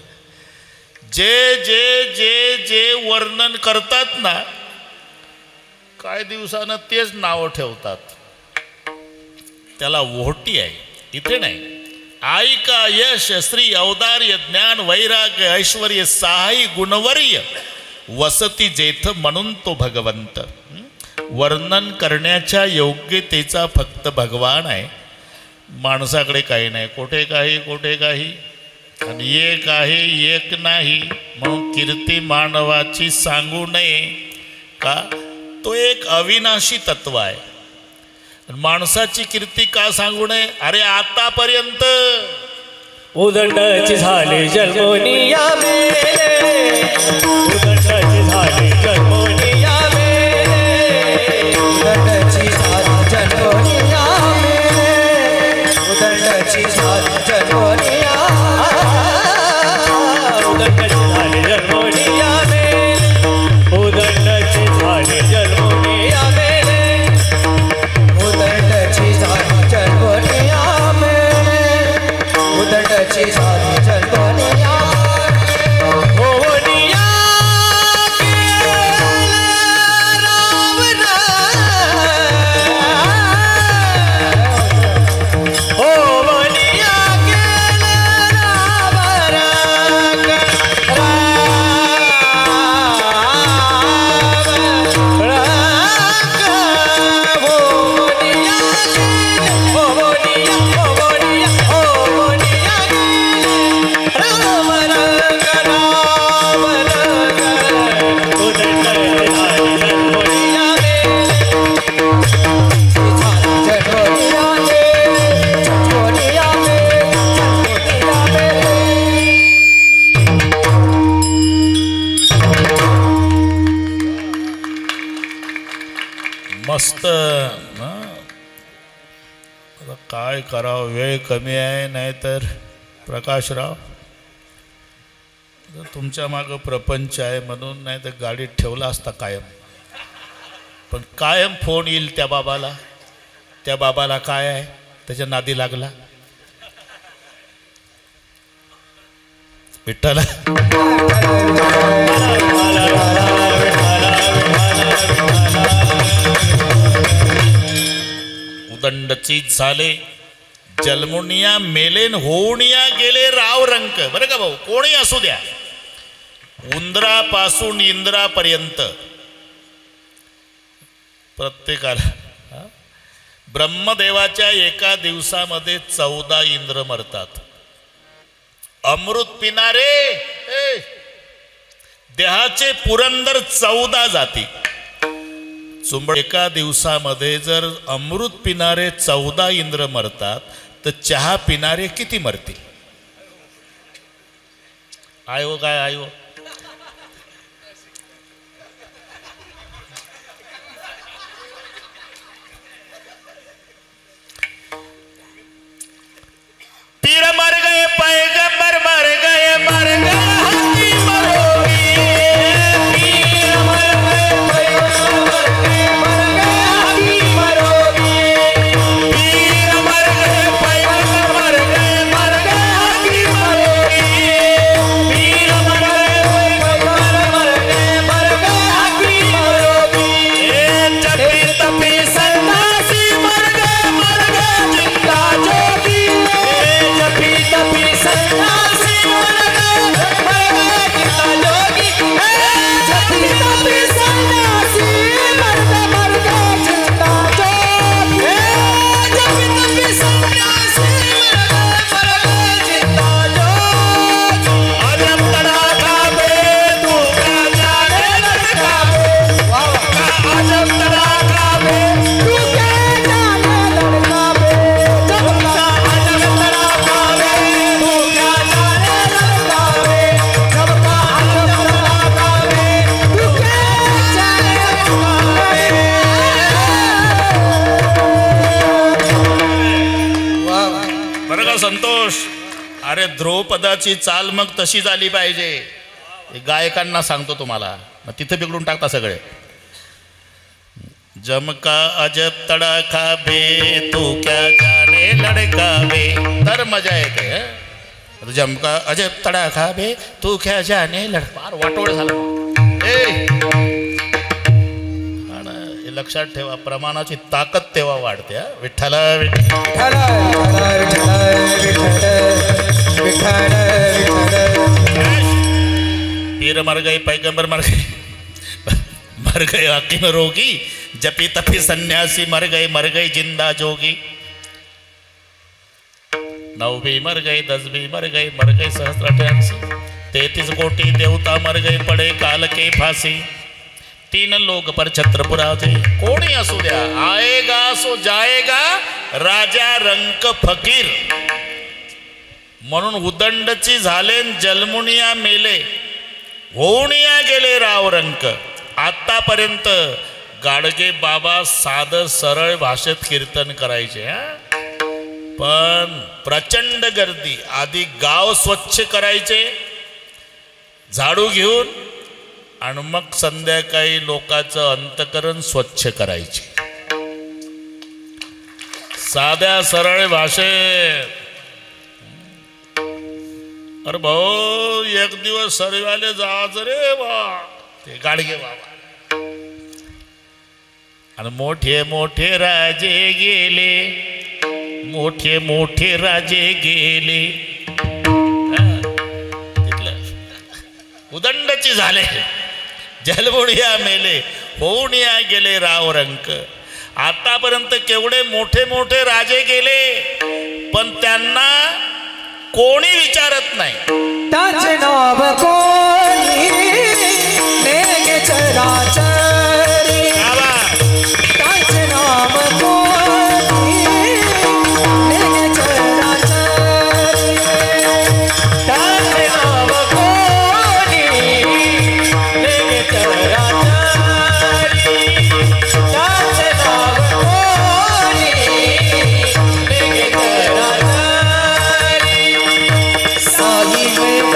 जे जे जे जे वर्णन करतात ना, काय दिवसानं तेच नाव ठेवतात. त्याला वोहटी आहे, इथे नाही. ऐका यश श्री औदार्य ज्ञान वैराग्य ऐश्वर्य सहाय्य गुणवर्य वसती जेथ म्हणून तो भगवंत. वर्णन करण्याच्या योग्यतेचा फक्त भगवान आहे, माणसाकडे काही नाही. कोठे काही आणि एक आहे एक नाही. म्हणून कीर्ती मानवाची सांगू नये का, तो एक अविनाशी तत्व आहे. माणसाची कीर्ती का सांगू नये? अरे आतापर्यंत उदंडाची झाले जन्मोनिया मेले, उदंडाची झाले जन्मोनिया मेले, उदंडाची झाली जन्मोनिया मेले, उदंडाची झाली जन्मोनिया, उदंडाची झाले जन्मोनिया मेले, उदंडाची झाले जन्मोनिया मेले, उदंडाची झाली जन्मोनिया करावं, वेळ कमी आहे. नाहीतर प्रकाशराव तुमच्या मागं प्रपंच आहे म्हणून, नाही तर गाडीत ठेवला असता कायम. पण कायम फोन येईल त्या बाबाला. त्या बाबाला काय आहे, त्याच्या नादी लागला. विठ्ठल उदंडची झाले जन्मुनिया मेलेन होऊनिया गेले राव रंक. बरं का भाऊ, कोणी असू द्या, उंदरापासून इंद्रापर्यंत प्रत्येकाला. ब्रह्मदेवाच्या एका दिवसामध्ये 14 इंद्र मरतात. अमृत पिणारे देहाचे पुरंदर 14 जाती. एका दिवसामध्ये जर अमृत पिणारे 14 इंद्र मरतात, तर चहा पिणारे किती मरतील? आयो काय आयो. पीर मर गए, पैगंबर मर गए, मर गए हाथी मरोगी. पीर मर गए, पैगंबर मर गए, हाथी मरोगी. पीर मर गए, पैगंबर मर गए, मर गए हाथी मरोगी. पीर मर गए, पैगंबर मर गए, मर गए हाथी मरोगी. जपी तपी सन्यासी मर गए जिंदा जोगी. जपी तपी सन्यासी मर गए जिंदा जोगी. जपी तपी सन्यासी मर गए जिंदा जोगी. जपी तपी सन्यासी मर गए जिंदा जोगी. अजब तड़ाका बे तू क्या जाने लड़का बे. अजब तड़ाका बे तू क्या जाने लड़का बे. जब का अजब तड़ाका बे तू क्या जाने लड़का बे. जब का अजब तड़ाका बे तू क्या जाने लड़का बे. बरं का संतोष, अरे द्रौपदाची चाल मग तशी झाली पाहिजे. हे गायकांना सांगतो तुम्हाला, मग तिथे बिघडून टाकता सगळे. जमका अजब तड़ाका बे तू क्या जाने लड़का बे, तर मजा येते. जमका अजब तड़ाका बे तू क्या जाने लड़का. फार वाटोळ झालं. हे लक्षात ठेवा, प्रमाणाची ताकद तेव्हा वाढते. विठ्ठला विठ्ठल विठ्ठल विठ्ठल विठ्ठल. पीर मर गए, पैगंबर मर गए, मर गए हाकिम रोगी. जपी तपी सन्यासी मर गए जिंदा जोगी. 9 भी मर गए, 10 भी मर गए सहस्त्र 88. 33 कोटि देवता मर गए, पड़े काल के फांसी. 3 लोग पर छत्रपुराचे. कोणी असू द्या, आएगा सो जाएगा राजा रंक फकीर. म्हणून उदंडची झाले जन्मुनिया मेले, होऊनिया गेले राव रंक. आतापर्यंत गाडगे बाबा साधं सरळ भाषेत कीर्तन करायचे. पण प्रचंड गर्दी. आधी गाव स्वच्छ करायचे झाडू घेऊन, आणि मग संध्याकाळी लोकांचं अंतकरण स्वच्छ करायचे. साध्या सरळ भाषेत. अरे भाऊ, एक दिवस सर्वाले जायचं रे बा, ते गाडगे बाबा. आणि मोठे मोठे राजे गेले, मोठे मोठे राजे गेले. उदंडची झाले जलमुनिया मेले, होऊनिया गेले राव रंक. आतापर्यंत केवढे मोठे मोठे राजे गेले, पण त्यांना कोणी विचारत नाही. त्याचे नाव कोणी नेगे चराचरी. त्याचे नाव कोणी नेगे चराचरी. त्याचे नाव कोणी नेगे चराचरी. त्याचे नाव कोणी नेगे चराचरी.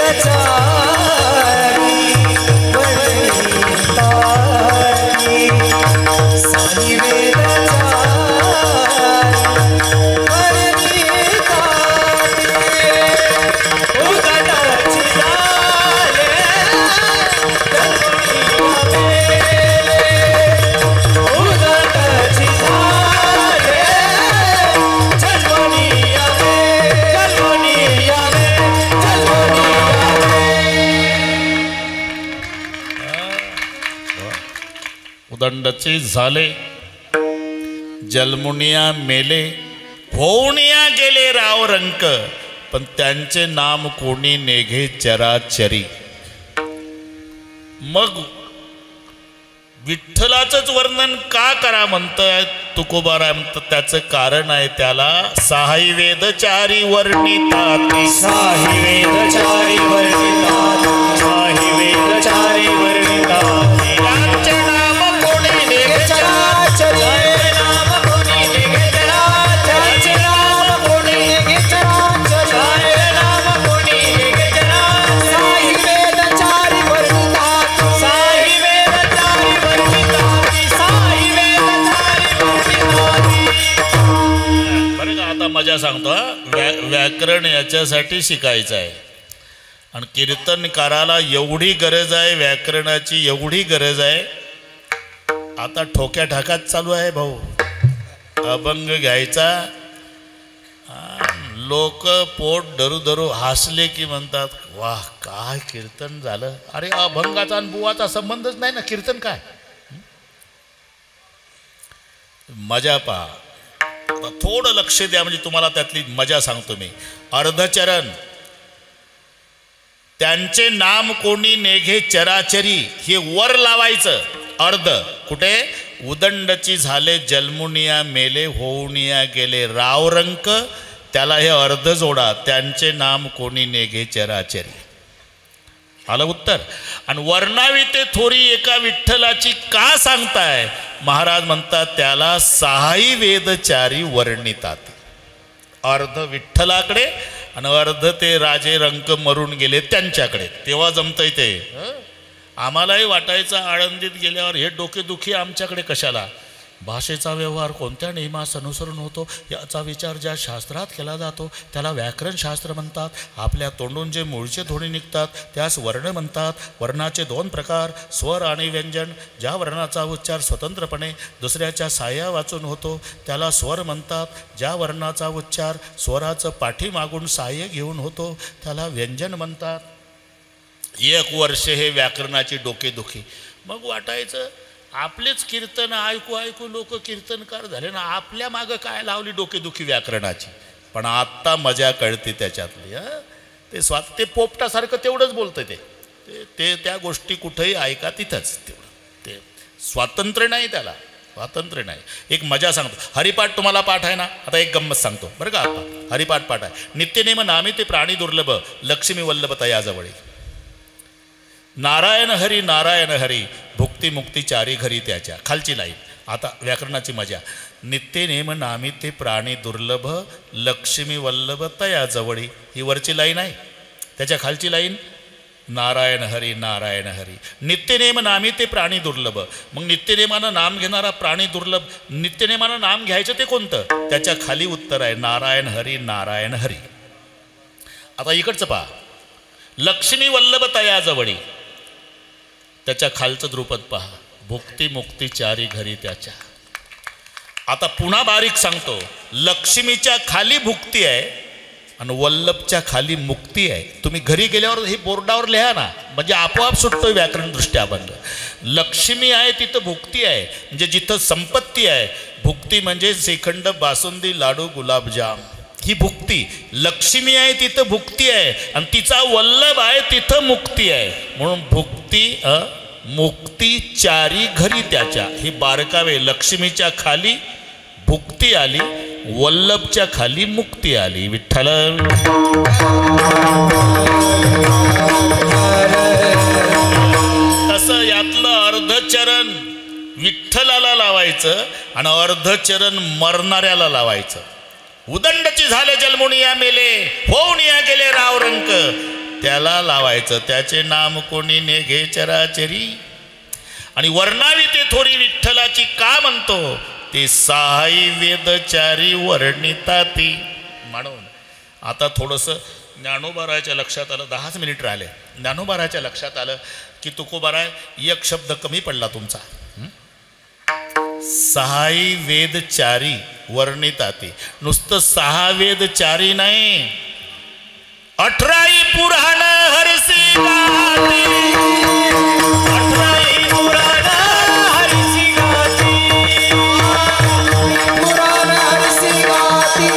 उदंडचे झाले जलमुनिया मेले होऊनिया गेले राव रंक पण त्यांचे नाम कोणी नेघे चराचरी. मग विठ्ठलाचंच वर्णन का करा म्हणतोय तुकोबाराय म्हणतं त्याचं कारण आहे त्याला साही वेदचारी वर्णितात साही वेदचारी वर्णितात साही वेदचारी वर्णितात त्यांचे नाम कोणी नेघे चराचरी नाम कोणी नेघे चराचरी नाम कोणी नेघे चराचरी नाम कोणी नेघे चराचरी साई वेदचारी वर्णितात साई वेदचारी वर्णितात साई वेदचारी वर्णितात. बरं का आता मजा सांगतो हा. व्याकरण याच्यासाठी शिकायचं आहे आणि कीर्तनकाराला एवढी गरज आहे व्याकरणाची एवढी गरज आहे. आता ठोक्या ठाकात चालू आहे भाऊ. अभंग घ्यायचा लोक पोट धरू धरू हसले की म्हणतात वाह काय कीर्तन झालं. अरे अभंगाचा आणि बुवाचा संबंधच नाही ना. कीर्तन काय मजा पहा. आता थोडं लक्ष द्या म्हणजे तुम्हाला त्यातली मजा सांगतो मी. अर्धचरण त्यांचे नाम कोणी नेघे चराचरी हे वर लावायचं. अर्ध कुठे उदंडची झाले जलमुनिया मेले होऊनिया गेले रावरंक त्याला हे अर्ध जोडा त्यांचे नाम कोणी नेघे चराचरी. आलं उत्तर. आणि वर्णावी ते थोरी एका विठ्ठलाची का सांगताय महाराज म्हणतात त्याला सहाही वेदचारी वर्णितात. अर्ध विठ्ठलाकडे आणि अर्ध ते राजे रंक मरून गेले त्यांच्याकडे. तेव्हा जमतंय ते. आम्हालाही वाटायचं आळंदीत गेल्यावर हे डोकेदुखी आमच्याकडे कशाला. भाषेचा व्यवहार कोणत्या नियमास अनुसरून होतो याचा विचार ज्या शास्त्रात केला जातो त्याला व्याकरणशास्त्र म्हणतात. आपल्या तोंडून जे मूळचे ध्वनी निघतात त्यास वर्ण म्हणतात. वर्णाचे दोन प्रकार स्वर आणि व्यंजन. ज्या वर्णाचा उच्चार स्वतंत्रपणे दुसऱ्याच्या साह्या वाचून होतो त्याला स्वर म्हणतात. ज्या वर्णाचा उच्चार स्वराचं पाठीमागून साह्य घेऊन होतो त्याला व्यंजन म्हणतात. एक वर्ष हे व्याकरणाची डोकेदुखी. मग वाटायचं आपलेच कीर्तन ऐकू ऐकू लोक कीर्तनकार झाले ना. आपल्या मागं काय लावली डोकेदुखी व्याकरणाची. पण आत्ता मजा कळते त्याच्यातली. ते ते पोपटासारखं तेवढंच बोलतं ते त्या गोष्टी कुठेही ऐका तिथंच तेवढं. ते स्वातंत्र्य नाही त्याला. स्वातंत्र्य नाही. एक मजा सांगतो. हरिपाठ तुम्हाला पाठ आहे ना. आता एक गंमत सांगतो बरं का. आता हरिपाठ पाठ आहे. नित्यनेम नामी ते प्राणी दुर्लभ लक्ष्मी वल्लभ तयाजवळी. नारायण हरी भुक्ती मुक्ती चारी घरी त्याच्या. खालची लाईन. आता व्याकरणाची मजा. नित्य नेम नामी ते प्राणी दुर्लभ लक्ष्मी वल्लभ तया जवळी ही वरची लाईन आहे. त्याच्या खालची लाईन नारायण हरी नित्यनेम नामी ते प्राणी दुर्लभ. मग नित्यनेमानं नाम घेणारा प्राणी दुर्लभ. नित्यनेमानं नाम घ्यायचं ते कोणतं त्याच्या खाली उत्तर आहे नारायण हरी. आता इकडचं पहा. लक्ष्मी वल्लभ तया जवळी त्याच्या खालचं द्रुपद पहा. भुक्ती मुक्ती चारी घरी त्याच्या. आता पुन्हा बारीक सांगतो. लक्ष्मीच्या खाली भुक्ती आहे आणि वल्लभच्या खाली मुक्ती आहे. तुम्ही घरी गेल्यावर हे बोर्डावर लिहा ना म्हणजे आपोआप सुटतोय व्याकरण दृष्ट्या अभंग. लक्ष्मी आहे तिथं भुक्ती आहे म्हणजे जिथं संपत्ती आहे. भुक्ती म्हणजे श्रीखंड बासुंदी लाडू गुलाबजाम ही भुक्ती. लक्ष्मी आहे तिथं भुक्ती आहे आणि तिचा वल्लभ आहे तिथं मुक्ती आहे. म्हणून भुक्ती मुक्ती चारी घरी त्याच्या. ही बारकावे. लक्ष्मीच्या खाली भुक्ती आली वल्लभच्या खाली मुक्ती आली. विठ्ठल तसं यातलं अर्धचरण विठ्ठलाला लावायचं आणि अर्धचरण मरणाऱ्याला लावायचं. उदंडची झाले जलमुनिया मेले होऊनिया गेले रावरंक त्याला लावायचं, त्याचे नाम कोणी नेघे चराचरी. आणि वर्णावी ते थोडी विठ्ठलाची का म्हणतो, ते सहाई वेदचारी वर्णिता ती. म्हणून आता थोडंसं ज्ञानोबाराच्या लक्षात आलं, 10 मिनिट राहिले. ज्ञानोबाराच्या लक्षात आलं की तुकोबाराय एक शब्द कमी पडला तुमचा. सहाई वेदचारी वर्णिताती, नुसतं 6 वेदचारी नाही, 18 पुराण हरसी गाती. 18 पुराण हरसी गाती. पुराण हरसी गाती.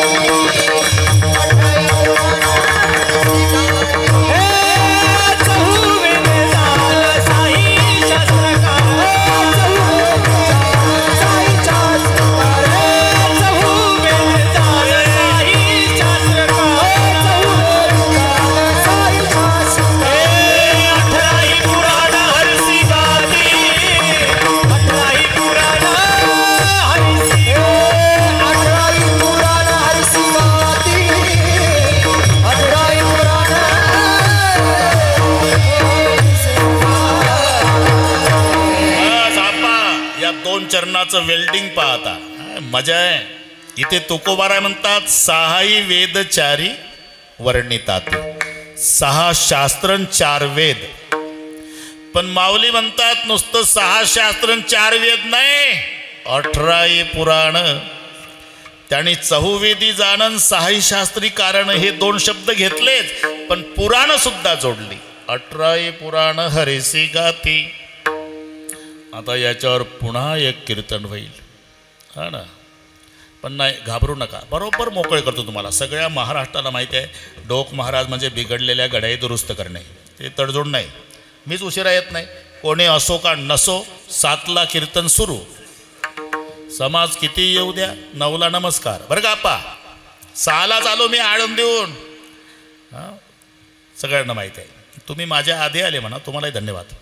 चरणाचं वेल्डिंग पाहता मजा आहे. इथे तुकोबाराय म्हणतात 6 वेदचारी वर्णितात, 6 शास्त्र 4 वेद. पण माऊली म्हणतात नुसतं 6 शास्त्र 4 वेद नाही, 18 पुराण. त्यांनी चहुवेदी जाणन 6 शास्त्री कारण हे 2 शब्द घेतलेच, पण पुराण सुद्धा जोडली. 18 पुराण हरिसी गाती. आता याच्यावर पुन्हा एक कीर्तन होईल, हा ना. पण नाही, घाबरू नका, बरोबर मोकळे करतो तुम्हाला. सगळ्या महाराष्ट्राला माहिती आहे डोक महाराज म्हणजे बिघडलेल्या घड्याळी दुरुस्त करणे, ते तडजोड नाही. मीच उशिरा येत नाही, कोणी असो का नसो. 7ला कीर्तन सुरू, समाज किती येऊ द्या, 9ला नमस्कार. बरं का आप्पा, 6ला चालू मी आळून देऊन. हां, सगळ्यांना माहिती आहे. तुम्ही माझ्या आधी आले म्हणा, तुम्हालाही धन्यवाद.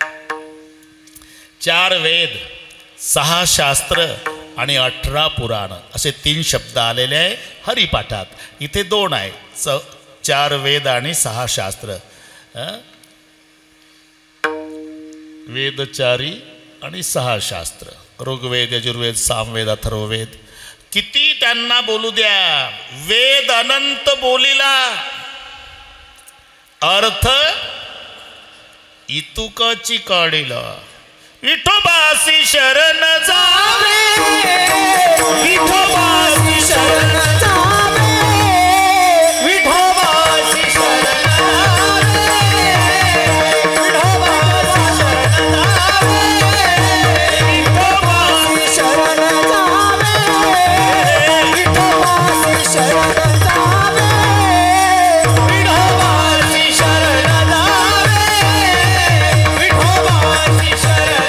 4 वेद, 6 शास्त्र आणि 18 पुराण असे 3 शब्द आलेले आहे हरिपाठात. इथे 2 आहे, 4 वेद आणि 6 शास्त्र. वेदचारी आणि 6 शास्त्र, ऋग्वेद, यजुर्वेद, सामवेद, अथर्ववेद. किती त्यांना बोलू द्या, वेद अनंत बोलिला, अर्थ इतुकाची काढिला. विठोबासी शरण जावे, विठोबासी शरण जावे, विठोबासी शरण जावे, विठोबासी शरण जावे, विठोबासी शरण जावे, विठोबासी शरण जावे, विठोबासी शरण जावे, विठोबासी शरण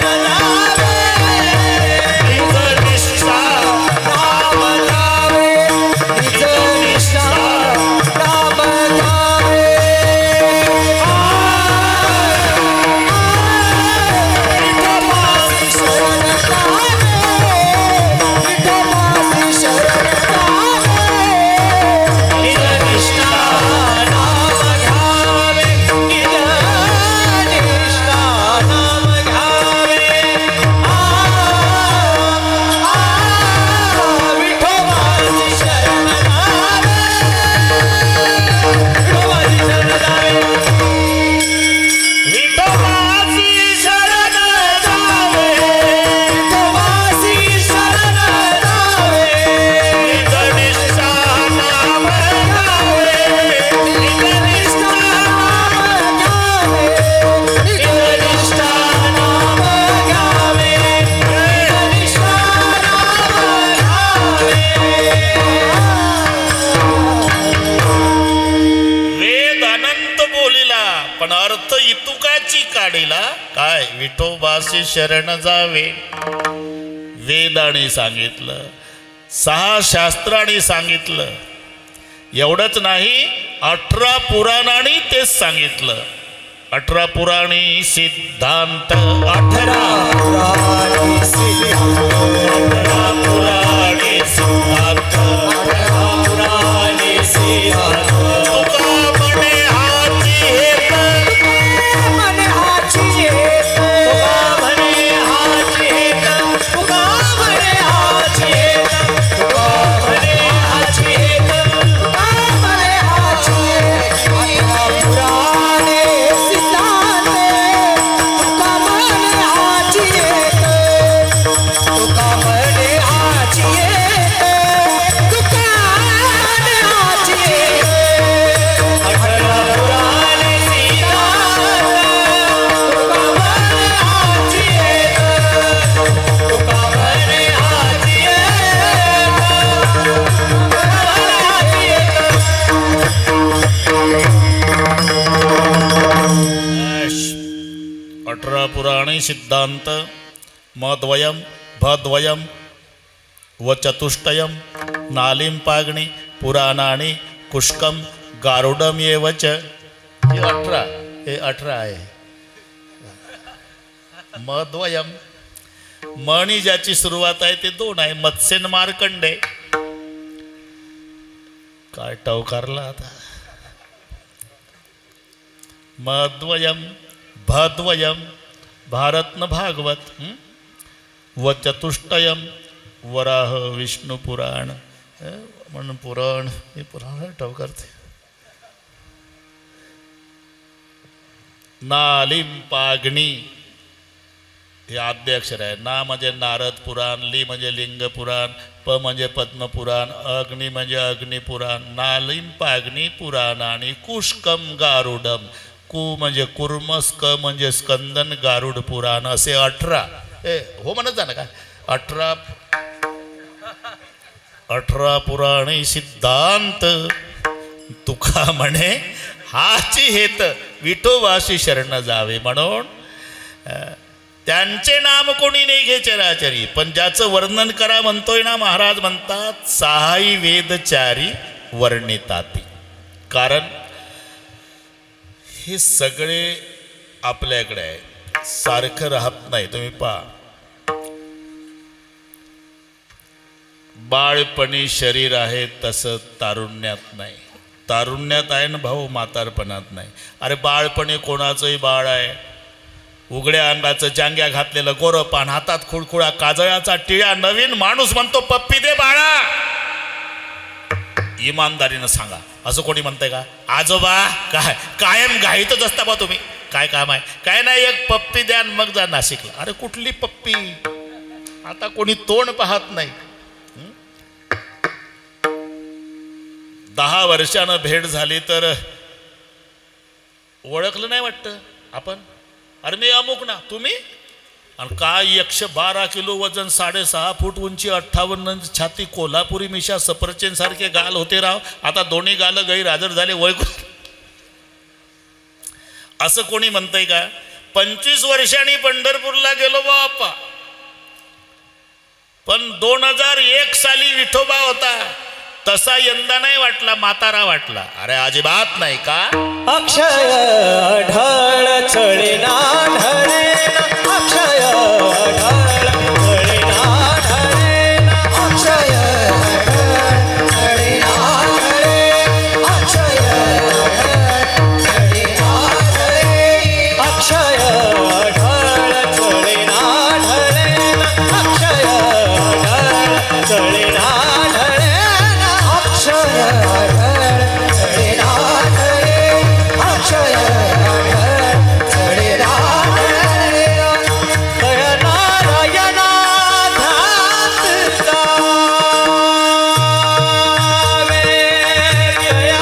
काय विठोबासी शरण जावे. वेदाने सांगितलं, 6 शास्त्राने सांगितलं. एवढंच नाही, 18 पुराणांनी तेच सांगितलं. 18 पुराणी सिद्धांत, 18 पुराणी सिद्धांत, 18 पुराणी सिद्धांत, 18 पुराणी सिद्धांत. तुका म्हणे हाच पुराणी सिद्धांत मद्वयम भद्वयम व चतुष्टयम नालिम पागणी पुराणानी कुष्कम गारुडम ये वच हे 18 हे 18 आहे. मद्वयम मणी ज्याची सुरुवात आहे ते 2 आहे. मत्स्यन मार्कंडे काय टवकारला आता. मद्वयम भद्वयम भारतन भागवत व चतुष्टयम वराह विष्णू पुराण म्हणून पुराण हे पुराण टवकारते. नालिम पागणी हे आद्य अक्षर आहे. ना म्हणजे नारद पुराण, ली म्हणजे लिंग पुराण, प म्हणजे पद्मपुराण, अग्नी म्हणजे अग्निपुराण, नालिम पागणी पुराण आणि कुष्कम गारुडम. कु म्हणजे कुर्मस, क म्हणजे स्कंदन, गारुड पुराण असे 18 हो म्हणत जा ना काय 18 पुराणी सिद्धांत. तुका म्हणे हाची हेत विठोबाशी शरण जावे म्हणून त्यांचे नाम कोणी नाही घे चराचरी. पण ज्याचं वर्णन करा म्हणतोय ना महाराज म्हणतात सहाई वेदचारी वर्णिताती. कारण हे सगळे आपल्याकडे आहे, सारखं राहत नाही. तुम्ही पहा बाळपणी शरीर आहे तसं तारुण्यात नाही. तारुण्यात आहे ना भाऊ, म्हातारपणात नाही. अरे बाळपणी कोणाचंही बाळ आहे, उघड्या अंगाचं जांग्या घातलेलं गोरं पान, हातात खुळखुळा काजळाचा टिळा, नवीन माणूस म्हणतो पप्पी दे बाळा. इमानदारीनं सांगा असं कोणी म्हणतंय का? आजोबा काय कायम घाईतच असता बा तुम्ही, काय काम आहे? काय नाही, एक पप्पी द्या मग जा नाशिकला. अरे कुठली पप्पी, आता कोणी तोंड पाहत नाही. 10 वर्षानं भेट झाली तर ओळखलं नाही वाटतं आपण. अरे मी अमुक ना, तुम्ही? आणि काय 112 किलो वजन, 6.5 फूट उंची, 58 इंच छाती, कोल्हापुरी मिशा, सफरचंद सारखे गाल होते राव. आता दोन्ही गाल गैरहजर झाले. वय असं कोणी म्हणतंय का? 25 वर्षांनी पंढरपूरला गेलो बाप्पा, पण 2001 साली विठोबा होता तसा यंदा नाही वाटला, म्हातारा वाटला. अरे अजिबात नाही का? अक्षय ढळ चळेना ढळेना, अक्षय ढळ चळेना ढळेना, अक्षय ढळ चळेना ढळे, अक्षय ढळ चळेना ढळे, अक्षय ढळ चळेना ढळेना, अक्षय ढळ चळेना ढळे, अक्षय ढळ चळेना ढळे, अक्षय ढळ चळेना ढळे. दया नारायणा ध्यानचा वेगया,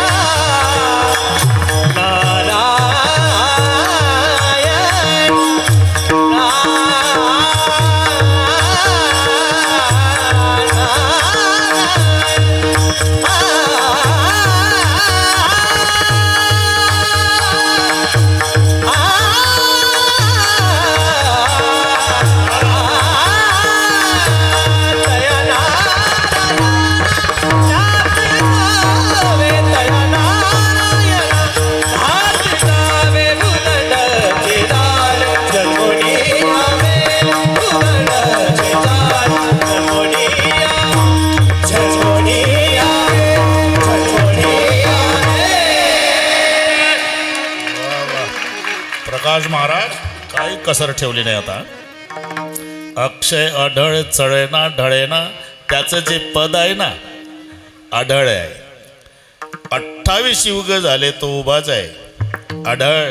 प्रकाश महाराज काही कसर ठेवली नाही. आता अक्षय अढळ चळेना ढळेना, त्याचं जे पद आहे ना आढळ आहे. 28 युग झाले तो उभाच आहे. आढळ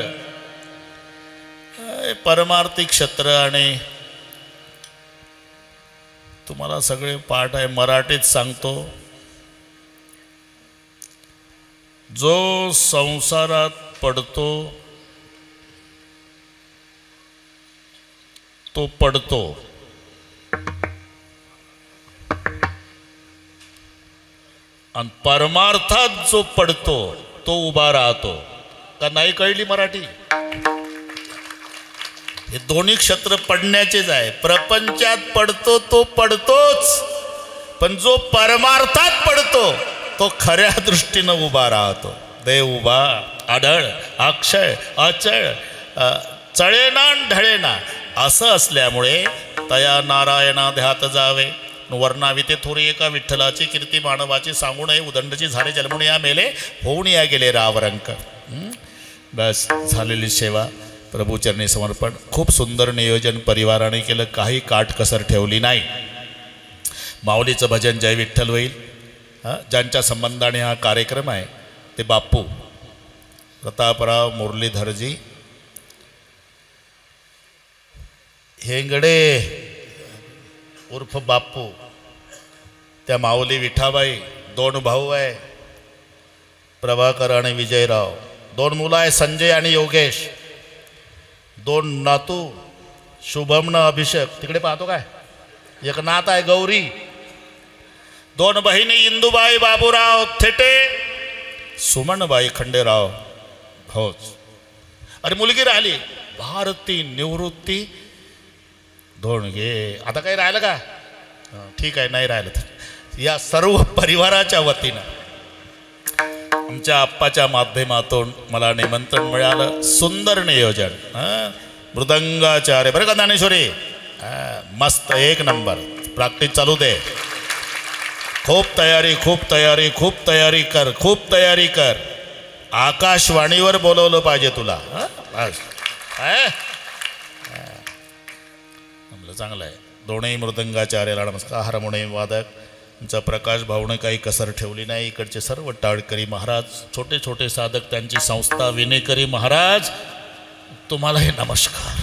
परमार्थी क्षत्र आणि तुम्हाला सगळे पाठ आहे. मराठीत सांगतो, जो संसारात पडतो तो पडतो, आणि परमार्थात जो पडतो तो उभा राहतो. का नाही कळली मराठी? हे दोन्ही क्षत्र पडण्याचेच आहे. प्रपंचात पडतो तो पडतोच, पण जो परमार्थात पडतो तो खऱ्या दृष्टीनं उभा राहतो. देव उभा आढळ अक्षय अचळ चळेना ढळेना असं असल्यामुळे तया नारायणा ध्यात जावे. वर्णावी ते थोरी एका विठ्ठलाची कीर्ती मानवाची सांगू नये. उदंडची झाले जन्मून या मेले होऊन या गेले रावरंक. बस झालेली सेवा प्रभूचरणी समर्पण. खूप सुंदर नियोजन परिवाराने केलं, काही काटकसर ठेवली नाही. माऊलीचं भजन जय विठ्ठल होईल. ज्यांच्या संबंधाने हा कार्यक्रम आहे ते बापू प्रतापराव मुरलीधरजी हेंगडे उर्फ बापू. त्या माऊली विठाबाई, 2 भाऊ आहे प्रभाकर आणि विजयराव. 2 मुलं आहे संजय आणि योगेश. 2 नातू शुभम न अभिषेक. तिकडे पाहतो काय, एक नात आहे गौरी. 2 बहिणी इंदुबाई बाबूराव थेटे, सुमनबाई खंडेराव भोज. अरे मुलगी राहिली भारती निवृत्ती 2 घे. आता काही राहिलं का? ठीक आहे, नाही राहिलं तर या सर्व परिवाराच्या वतीनं आमच्या आप्पाच्या माध्यमातून मला निमंत्रण मिळालं. सुंदर नियोजन. मृदंगाचार्य बरं का ज्ञानेश्वरी, मस्त एक नंबर. प्रॅक्टिस चालू दे. खूप तयारी खूप तयारी खूप तयारी कर, खूप तयारी कर. आकाशवाणीवर बोलवलं पाहिजे तुला. बस चांगलं आहे. 2ही मृदंगाचार्याला नमस्कार. हार्मोनियम वादक आमचा प्रकाश भाऊने काही कसर ठेवली नाही. इकडचे सर्व टाळकरी महाराज, छोटे छोटे साधक, त्यांची संस्था विनेकरी महाराज, तुम्हालाही नमस्कार.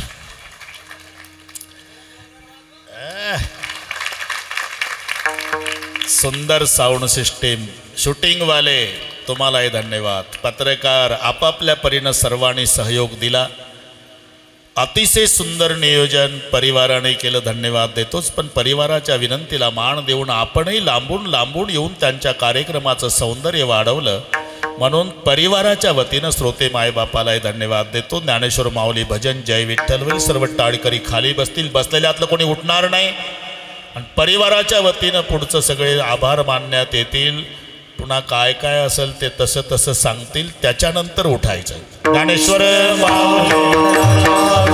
सुंदर साऊंड सिस्टीम, शूटिंगवाले तुम्हालाही धन्यवाद. पत्रकार आपापल्या परीनं सर्वांनी सहयोग दिला. अतिशय सुंदर नियोजन परिवाराने केलं, धन्यवाद देतोच. पण परिवाराच्या विनंतीला मान देऊन आपणही लांबून लांबून येऊन त्यांच्या कार्यक्रमाचं सौंदर्य वाढवलं, म्हणून परिवाराच्या वतीनं श्रोते मायबापालाही धन्यवाद देतो. ज्ञानेश्वर माऊली भजन जय विठ्ठल होईल. सर्व टाळकरी खाली बसतील, बसलेल्यातलं कोणी उठणार नाही. आणि परिवाराच्या वतीनं पुढचं सगळे आभार मानण्यात येतील. पुन्हा काय काय असेल ते तसं तसं सांगतील, त्याच्यानंतर उठायचं. ज्ञानेश्वर माऊली